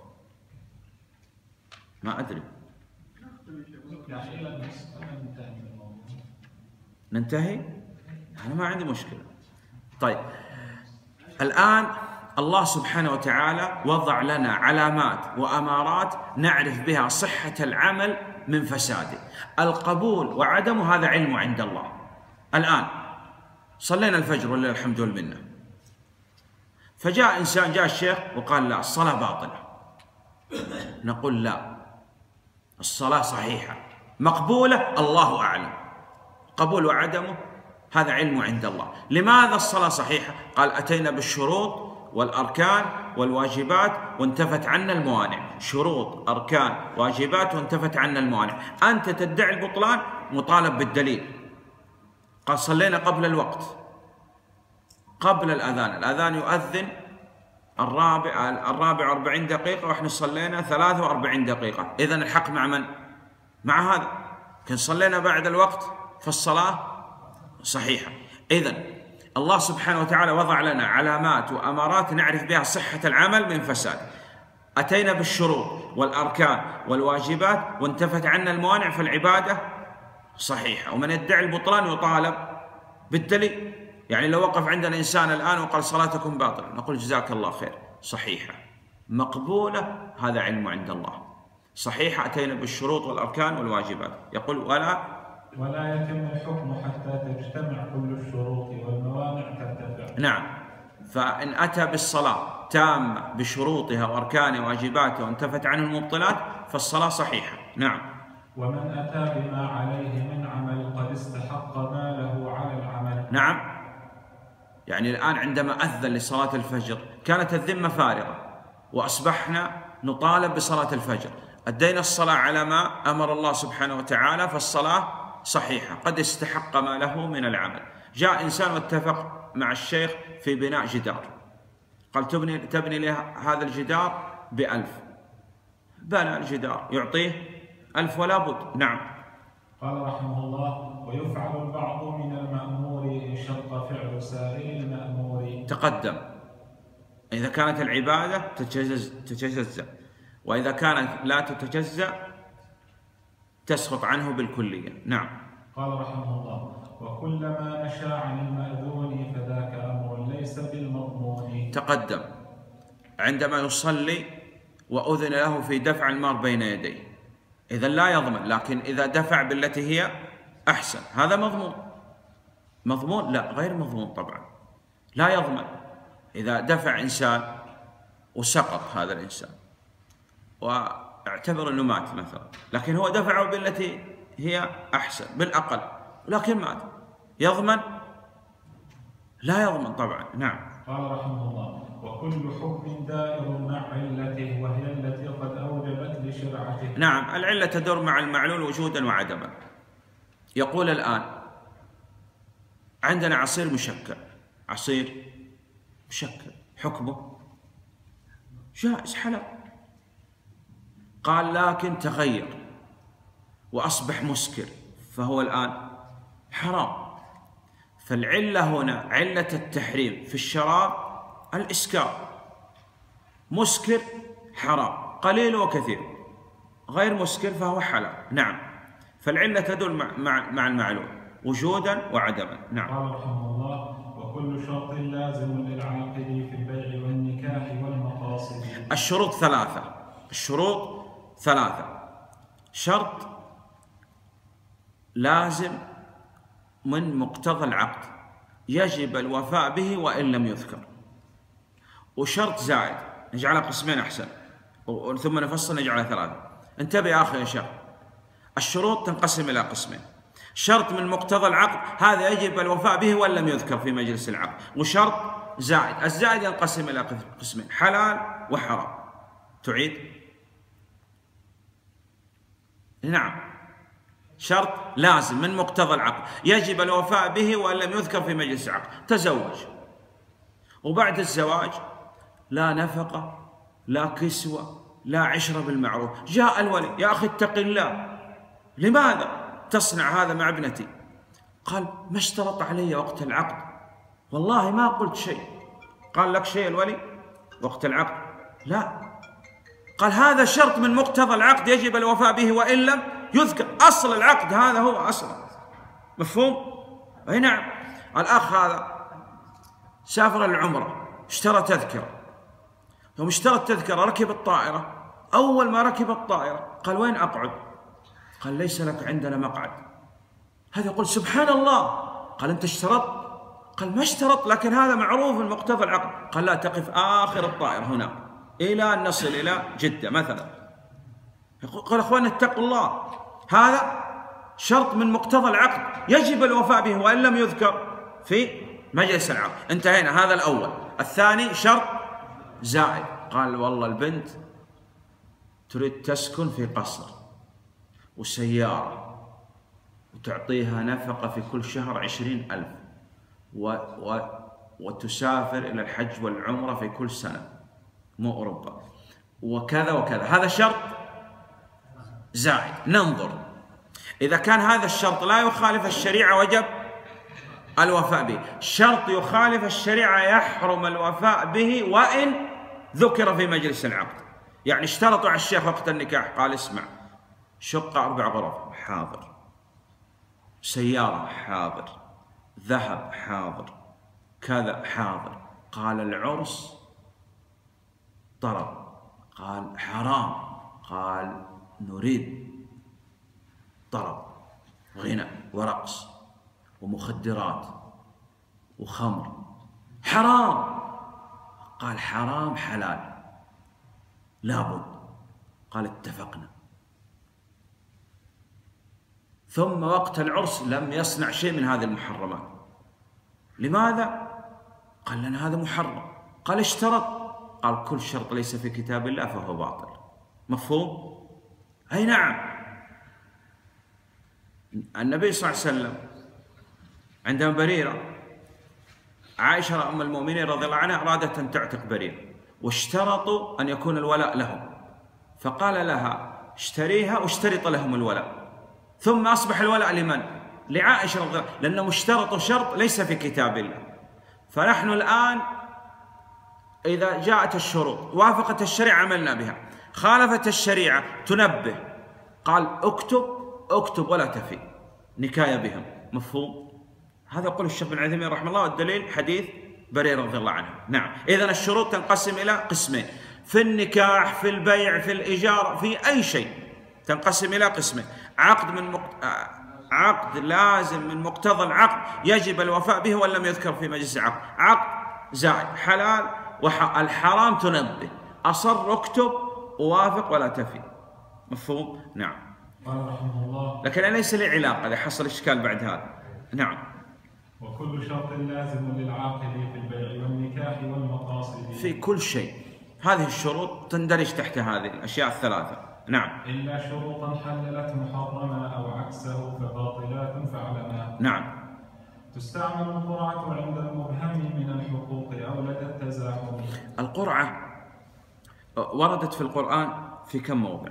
[SPEAKER 2] ما أدري. ننتهي؟ أنا ما عندي مشكلة. طيب الآن الله سبحانه وتعالى وضع لنا علامات وأمارات نعرف بها صحة العمل من فساده. القبول وعدمه هذا علم عند الله. الآن صلينا الفجر ولله الحمد والمنة، فجاء إنسان، جاء الشيخ وقال لا الصلاة باطلة، نقول لا، الصلاة صحيحة مقبولة، الله أعلم. قبول وعدمه هذا علم عند الله. لماذا الصلاة صحيحة؟ قال أتينا بالشروط والأركان والواجبات وانتفت عنا الموانع. شروط، أركان، واجبات وانتفت عنا الموانع. أنت تدعي البطلان، مطالب بالدليل. قال صلينا قبل الوقت، قبل الأذان، الأذان يؤذن الرابع الرابع وأربعين دقيقة وإحنا صلينا ثلاثة وأربعين دقيقة، إذن الحق مع من؟ مع هذا. كن صلينا بعد الوقت فالصلاة صحيحة. إذن الله سبحانه وتعالى وضع لنا علامات وأمارات نعرف بها صحة العمل من فساد. أتينا بالشروط والأركان والواجبات وانتفت عنا الموانع، فالعبادة صحيحة. ومن يدعي البطلان يطالب بالدليل. يعني لو وقف عندنا إنسان الآن وقال صلاتكم باطلة، نقول جزاك الله خير، صحيحة مقبولة، هذا علم عند الله. صحيحة أتينا بالشروط والأركان والواجبات. يقول ولا
[SPEAKER 1] ولا يتم الحكم حتى تجتمع كل الشروط والموانع ترتفع.
[SPEAKER 2] نعم. فإن أتى بالصلاة تامة بشروطها وأركانها وواجباتها وانتفت عنه المبطلات فالصلاة صحيحة. نعم.
[SPEAKER 1] ومن أتى بما عليه من عمل قد استحق ما له على العمل.
[SPEAKER 2] نعم. يعني الآن عندما أذن لصلاة الفجر كانت الذمة فارغة وأصبحنا نطالب بصلاة الفجر، أدينا الصلاة على ما أمر الله سبحانه وتعالى فالصلاة صحيحة، قد استحق ما له من العمل. جاء إنسان واتفق مع الشيخ في بناء جدار، قال تبني, تبني له هذا الجدار بألف، بنى الجدار يعطيه ألف ولا بد. نعم.
[SPEAKER 1] قال رحمه الله: ويفعل البعض من المأمور إن شق فعل سائر المأمور.
[SPEAKER 2] تقدم إذا كانت العبادة تتجزأ، وإذا كانت لا تتجزأ تسقط عنه بالكلية. نعم.
[SPEAKER 1] قال رحمه الله: وكلما نشا عن المأذون فذاك أمر ليس بالمضمون.
[SPEAKER 2] تقدم عندما يصلي وأذن له في دفع المار بين يديه، إذا لا يضمن، لكن إذا دفع بالتي هي أحسن هذا مضمون. مضمون؟ لا، غير مضمون طبعا، لا يضمن. إذا دفع إنسان وسقط هذا الإنسان واعتبر أنه مات مثلا، لكن هو دفعه بالتي هي أحسن بالأقل لكن مات، يضمن؟ لا يضمن طبعا. نعم.
[SPEAKER 1] قال رحمه الله: وكل حكم دائر مع علته وهي التي قد أوجبت لشرعته.
[SPEAKER 2] نعم، العلة تدور مع المعلول وجودا وعدما. يقول الآن عندنا عصير مشكل، عصير مشكل حكمه جائز حلال، قال لكن تغير وأصبح مسكر فهو الآن حرام. فالعلة هنا علة التحريم في الشراب الإسكار، مسكر حرام قليل وكثير، غير مسكر فهو حلال. نعم. فالعلة تدل مع, مع, مع المعلوم وجودا وعدما. نعم.
[SPEAKER 1] قال رحمه الله: وكل شرط لازم للعاقد في البيع والنكاح والمقاصد.
[SPEAKER 2] الشروط ثلاثة. الشروط ثلاثة. شرط لازم من مقتضى العقد يجب الوفاء به وإن لم يذكر. وشرط زائد نجعلها قسمين أحسن، ثم نفصل نجعلها ثلاثة. انتبه يا أخي يا شيخ، الشروط تنقسم إلى قسمين: شرط من مقتضى العقد هذا يجب الوفاء به وإن لم يذكر في مجلس العقد، وشرط زائد. الزائد ينقسم إلى قسمين: حلال وحرام. تعيد؟ نعم، شرط لازم من مقتضى العقد يجب الوفاء به وإن لم يذكر في مجلس العقد. تزوج، وبعد الزواج لا نفقة لا كسوة لا عشرة بالمعروف. جاء الولي: يا أخي اتق الله، لماذا تصنع هذا مع ابنتي؟ قال: ما اشترط علي وقت العقد، والله ما قلت شيء. قال: لك شيء الولي وقت العقد؟ لا. قال: هذا شرط من مقتضى العقد يجب الوفاء به وإن لم يذكر. أصل العقد هذا هو أصلا. مفهوم؟ أي نعم. الأخ هذا سافر العمرة، اشترى تذكرة. يوم اشترى التذكرة ركب الطائرة، أول ما ركب الطائرة قال: وين أقعد؟ قال: ليس لك عندنا مقعد. هذا يقول: سبحان الله. قال: أنت اشترطت؟ قال: ما اشترط، لكن هذا معروف من مقتضى العقد. قال: لا، تقف آخر الطائرة هنا إلى أن نصل إلى جدة مثلا. قال: أخوان اتقوا الله، هذا شرط من مقتضى العقد يجب الوفاء به وإن لم يذكر في مجلس العقد. انتهينا. هذا الأول. الثاني شرط زائد. قال: والله البنت تريد تسكن في قصر وسيارة، وتعطيها نفقة في كل شهر عشرين ألف، و... و... وتسافر إلى الحج والعمرة في كل سنة، مو أوروبا، وكذا وكذا. هذا شرط زائد. ننظر إذا كان هذا الشرط لا يخالف الشريعة وجب الوفاء به. شرط يخالف الشريعة يحرم الوفاء به وإن ذكر في مجلس العقد. يعني اشترطوا على الشيخ وقت النكاح، قال: اسمع، شقة أربع غرف، حاضر. سيارة، حاضر. ذهب، حاضر. كذا، حاضر. قال: العرس طرب. قال: حرام. قال: نريد طرب، غنى ورقص ومخدرات وخمر. حرام. قال: حرام حلال لابد. قال: اتفقنا. ثم وقت العرس لم يصنع شيء من هذه المحرمات. لماذا؟ قال: لأن هذا محرم. قال: اشترط. قال: كل شرط ليس في كتاب الله فهو باطل. مفهوم؟ أي نعم. النبي صلى الله عليه وسلم عندما بريرة عائشة أم المؤمنين رضي الله عنها أرادت أن تعتق بريرة، واشترطوا أن يكون الولاء لهم، فقال لها: اشتريها واشترط لهم الولاء. ثم أصبح الولاء لمن؟ لعائشة رضي الله عنها، لأنهم اشترطوا شرط ليس في كتاب الله. فنحن الآن إذا جاءت الشروط وافقت الشريعة عملنا بها، خالفت الشريعة تنبه، قال: اكتب اكتب ولا تفي، نكاية بهم. مفهوم؟ هذا يقول الشيخ بن عثيمين رحمه الله، والدليل حديث بريرة رضي الله عنه. نعم. إذن الشروط تنقسم إلى قسمين: في النكاح، في البيع، في الإجارة، في أي شيء تنقسم إلى قسمين: عقد من مقت... عقد لازم من مقتضى العقد يجب الوفاء به وإن لم يذكر في مجلس العقد، عقد زائد، حلال والحرام تنبه، أصر اكتب ووافق ولا تفي. مفهوم؟ نعم.
[SPEAKER 1] قال رحمه الله:
[SPEAKER 2] لكن ليس لي علاقة إذا حصل إشكال بعد هذا. نعم.
[SPEAKER 1] وكل شرط لازم للعاقل في البيع والنكاح والمقاصد
[SPEAKER 2] في كل شيء. هذه الشروط تندرج تحت هذه الأشياء الثلاثة. نعم.
[SPEAKER 1] إلا شروطا حللت محرما أو عكسه فباطلات فعلما.
[SPEAKER 2] نعم.
[SPEAKER 1] تستعمل القرعة عند المبهم من الحقوق أو لدى التزاحم.
[SPEAKER 2] القرعة وردت في القرآن في كم موضع؟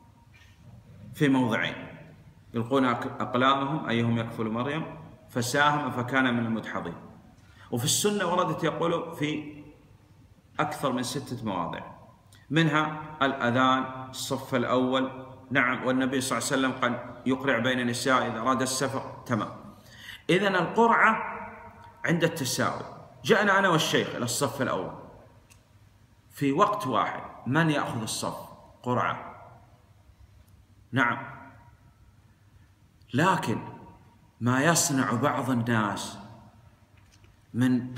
[SPEAKER 2] في موضعين: يلقون أقلامهم أيهم يكفل مريم فساهم فكان من المدحضين. وفي السنة وردت يقول في أكثر من ستة مواضع، منها الأذان، الصف الأول. نعم. والنبي صلى الله عليه وسلم قال: يقرع بين النساء إذا أراد السفر. تمام. إذن القرعة عند التساوي. جاءنا أنا والشيخ إلى الصف الأول في وقت واحد، من يأخذ الصف؟ قرعة. نعم. لكن ما يصنع بعض الناس من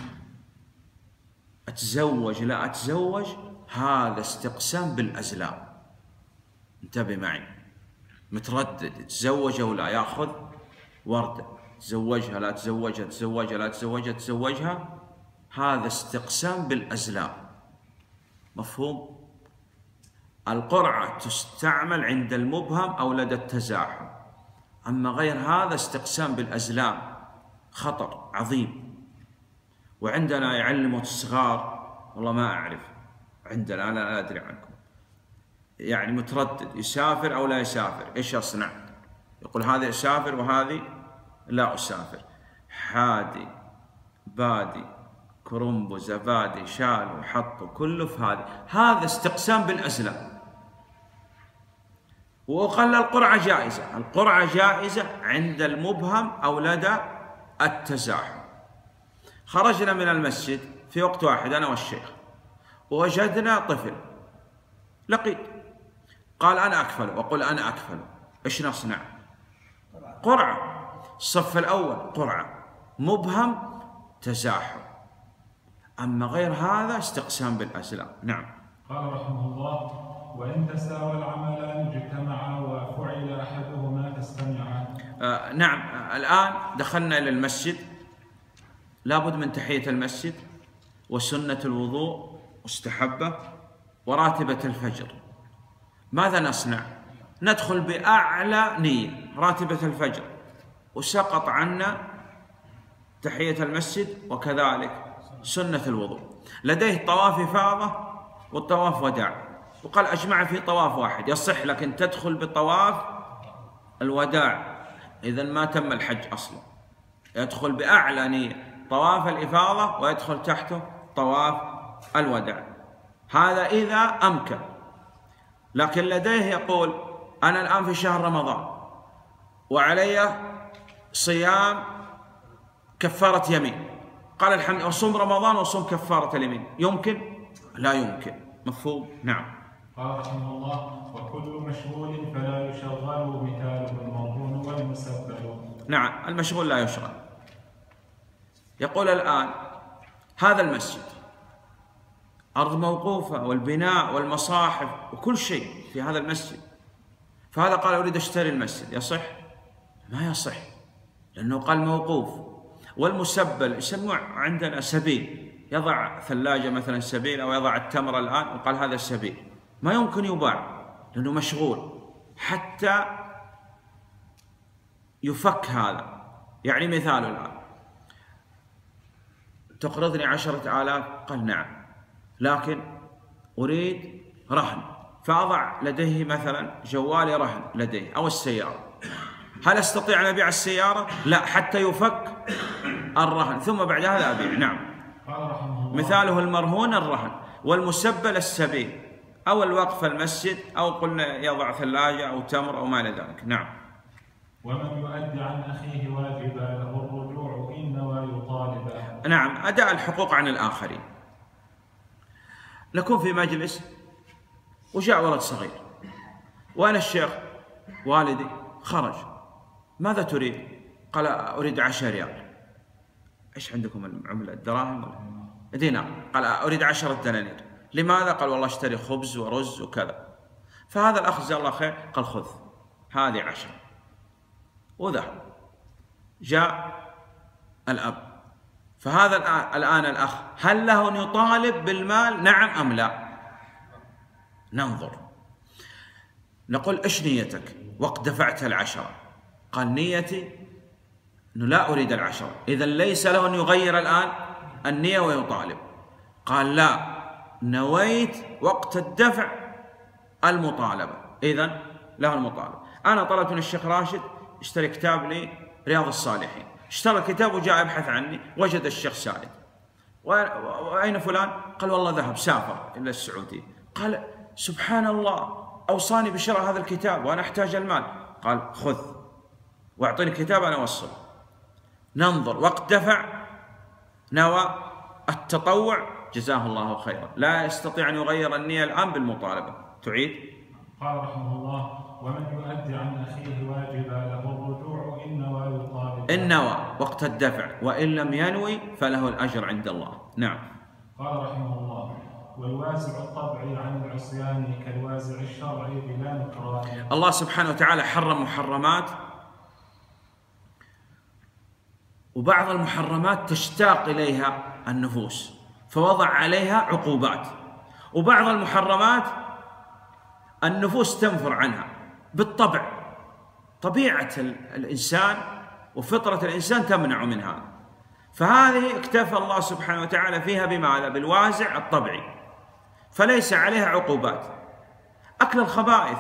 [SPEAKER 2] أتزوج لا أتزوج، هذا استقسام بالأزلام. انتبه معي، متردد يتزوج أو لا، يأخذ وردة، تزوجها لا تزوجها، تزوجها لا تزوجها، تزوجها، هذا استقسام بالأزلام. مفهوم؟ القرعة تستعمل عند المبهم أو لدى التزاحم، أما غير هذا استقسام بالأزلام، خطر عظيم. وعندنا يعلموا الصغار، والله ما أعرف، عندنا أنا لا أدري عنكم، يعني متردد يسافر أو لا يسافر، إيش أصنع؟ يقول هذه أسافر وهذه لا أسافر، حادي بادي كرنبو زبادي شال وحطوا كله في هذه، هذا استقسام بالأزلام. وقال القرعة جائزة، القرعة جائزة عند المبهم أو لدى التزاحم. خرجنا من المسجد في وقت واحد أنا والشيخ، ووجدنا طفل لقيت، قال أنا أكفله، وقل أنا أكفله، إيش نصنع؟ قرعة. الصف الأول قرعة، مبهم تزاحم، أما غير هذا استقسام بالأزلام. نعم.
[SPEAKER 1] قال رحمه الله: وإن تساوى العملان اجتمعا وفعل أحدهما فاستمعا.
[SPEAKER 2] آه نعم. آه الآن دخلنا إلى المسجد، لابد من تحية المسجد وسنة الوضوء مستحبة وراتبة الفجر. ماذا نصنع؟ ندخل بأعلى نية راتبة الفجر، وسقط عنا تحية المسجد وكذلك سنة الوضوء. لديه طواف إفاضة والطواف وداع، وقال أجمع في طواف واحد يصح، لكن تدخل بطواف الوداع، إذا ما تم الحج أصلا. يدخل بأعلى نية طواف الإفاضة ويدخل تحته طواف الوداع، هذا إذا أمكن. لكن لديه يقول أنا الآن في شهر رمضان وعلي صيام كفارة يمين، قال الحمد وصوم رمضان وصوم كفارة اليمين، يمكن؟ لا يمكن. مفهوم؟ نعم.
[SPEAKER 1] قال رحمه الله: وكل مشغول فلا يشغل، مثاله المرهون والمسبل.
[SPEAKER 2] نعم، المشغول لا يشغل. يقول الآن هذا المسجد أرض موقوفة والبناء والمصاحف وكل شيء في هذا المسجد، فهذا قال أريد أشتري المسجد، يصح؟ ما يصح، لأنه قال موقوف. والمسبل يسموه عندنا سبيل، يضع ثلاجة مثلا سبيل، أو يضع التمر الآن وقال هذا السبيل، ما يمكن يباع لأنه مشغول حتى يفك هذا. يعني مثال الآن تقرضني عشرة آلاف، قال نعم، لكن أريد رهن، فأضع لديه مثلا جوالي رهن لديه أو السيارة، هل أستطيع أن أبيع السيارة؟ لا، حتى يفك الرهن ثم بعد هذا أبيع. نعم. مثاله المرهون الرهن، والمسبل السبيل أو الوقف المسجد، أو قلنا يضع ثلاجة أو تمر أو ما إلى ذلك. نعم.
[SPEAKER 1] ومن يؤدي عن أخيه واجبا له الرجوع إن نوى يطالبا.
[SPEAKER 2] نعم، أداء الحقوق عن الآخرين. نكون في مجلس وجاء ولد صغير، وأنا الشيخ والدي خرج، ماذا تريد؟ قال أريد عشرة ريال. إيش عندكم العملة؟ الدراهم ولا دينار؟ قال أريد عشرة دنانير. لماذا؟ قال والله اشتري خبز ورز وكذا. فهذا الأخ جزاه الله خير قال خذ هذه عشرة، وذهب. جاء الأب، فهذا الآن الأخ هل له أن يطالب بالمال نعم أم لا؟ ننظر، نقول إيش نيتك وقت دفعت العشرة؟ قال نيتي أنه لا أريد العشرة، إذا ليس له أن يغير الآن النية ويطالب. قال لا، نويت وقت الدفع المطالبة، إذا له المطالبة. أنا طلبت من الشيخ راشد اشتري كتاب لي رياض الصالحين، اشترى الكتاب وجاء يبحث عني، وجد الشيخ سالم. وأين فلان؟ قال والله ذهب سافر إلى السعودية. قال سبحان الله، أوصاني بشراء هذا الكتاب وأنا أحتاج المال. قال خذ وأعطيني الكتاب أنا أوصل. ننظر وقت دفع نوى التطوع، جزاه الله خيرا، لا يستطيع أن يغير النية الآن بالمطالبة. تعيد؟
[SPEAKER 1] قال رحمه الله: ومن يؤدي عن أخيه واجبا له الرجوع إن نوى يطالب
[SPEAKER 2] إن نوى وقت الدفع، وإن لم ينوي فله الأجر عند الله. نعم.
[SPEAKER 1] قال رحمه الله: والوازع الطبعي عن العصيان كالوازع الشرعي بلا نكران.
[SPEAKER 2] الله سبحانه وتعالى حرم محرمات، وبعض المحرمات تشتاق إليها النفوس فوضع عليها عقوبات، وبعض المحرمات النفوس تنفر عنها بالطبع، طبيعة الإنسان وفطرة الإنسان تمنع من هذا، فهذه اكتفى الله سبحانه وتعالى فيها بماذا؟ بالوازع الطبعي، فليس عليها عقوبات. أكل الخبائث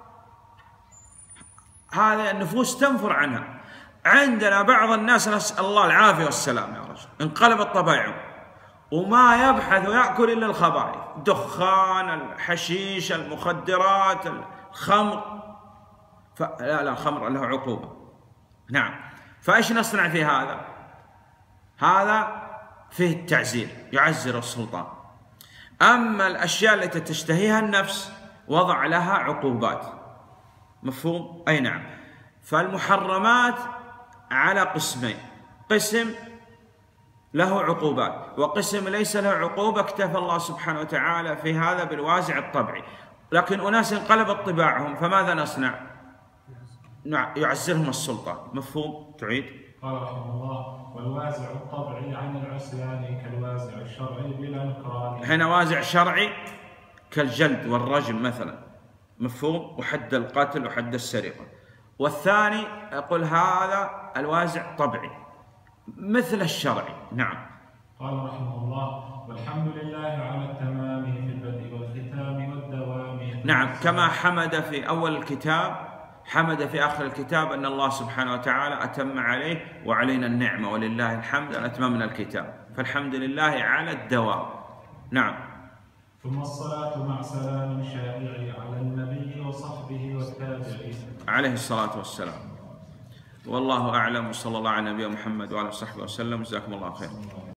[SPEAKER 2] هذه النفوس تنفر عنها. عندنا بعض الناس نسأل الله العافية والسلام يا رجل انقلبت طبائعهم وما يبحث ويأكل إلا الخبائث، دخان، الحشيش، المخدرات، الخمر. لا لا الخمر له عقوبة. نعم. فإيش نصنع في هذا؟ هذا فيه التعزير، يعزر السلطان. أما الأشياء التي تشتهيها النفس وضع لها عقوبات. مفهوم؟ أي نعم. فالمحرمات على قسمين: قسم له عقوبات وقسم ليس له عقوبة، اكتفى الله سبحانه وتعالى في هذا بالوازع الطبعي. لكن أناس انقلبت طباعهم فماذا نصنع؟ يعزرهم السلطان. مفهوم؟ تعيد.
[SPEAKER 1] قال رحمه الله: والوازع الطبعي عن العصيان كالوازع الشرعي بلا نكران.
[SPEAKER 2] هنا وازع شرعي كالجلد والرجم مثلا، مفهوم، وحد القتل وحد السرقة. والثاني يقول هذا الوازع طبعي مثل الشرعي. نعم.
[SPEAKER 1] قال رحمه الله: والحمد لله على التمام في البدء والختام والدوام.
[SPEAKER 2] نعم. كما حمد في أول الكتاب حمد في آخر الكتاب أن الله سبحانه وتعالى أتم عليه وعلينا النعمة، ولله الحمد أن أتممنا الكتاب، فالحمد لله على الدوام. نعم.
[SPEAKER 1] ثم الصلاة مع سلام شائع على النبي وصحبه والتابعين
[SPEAKER 2] عليه الصلاة والسلام. والله أعلم، وصلى الله على نبينا محمد وعلى صحبه وسلم. جزاكم الله خيرا.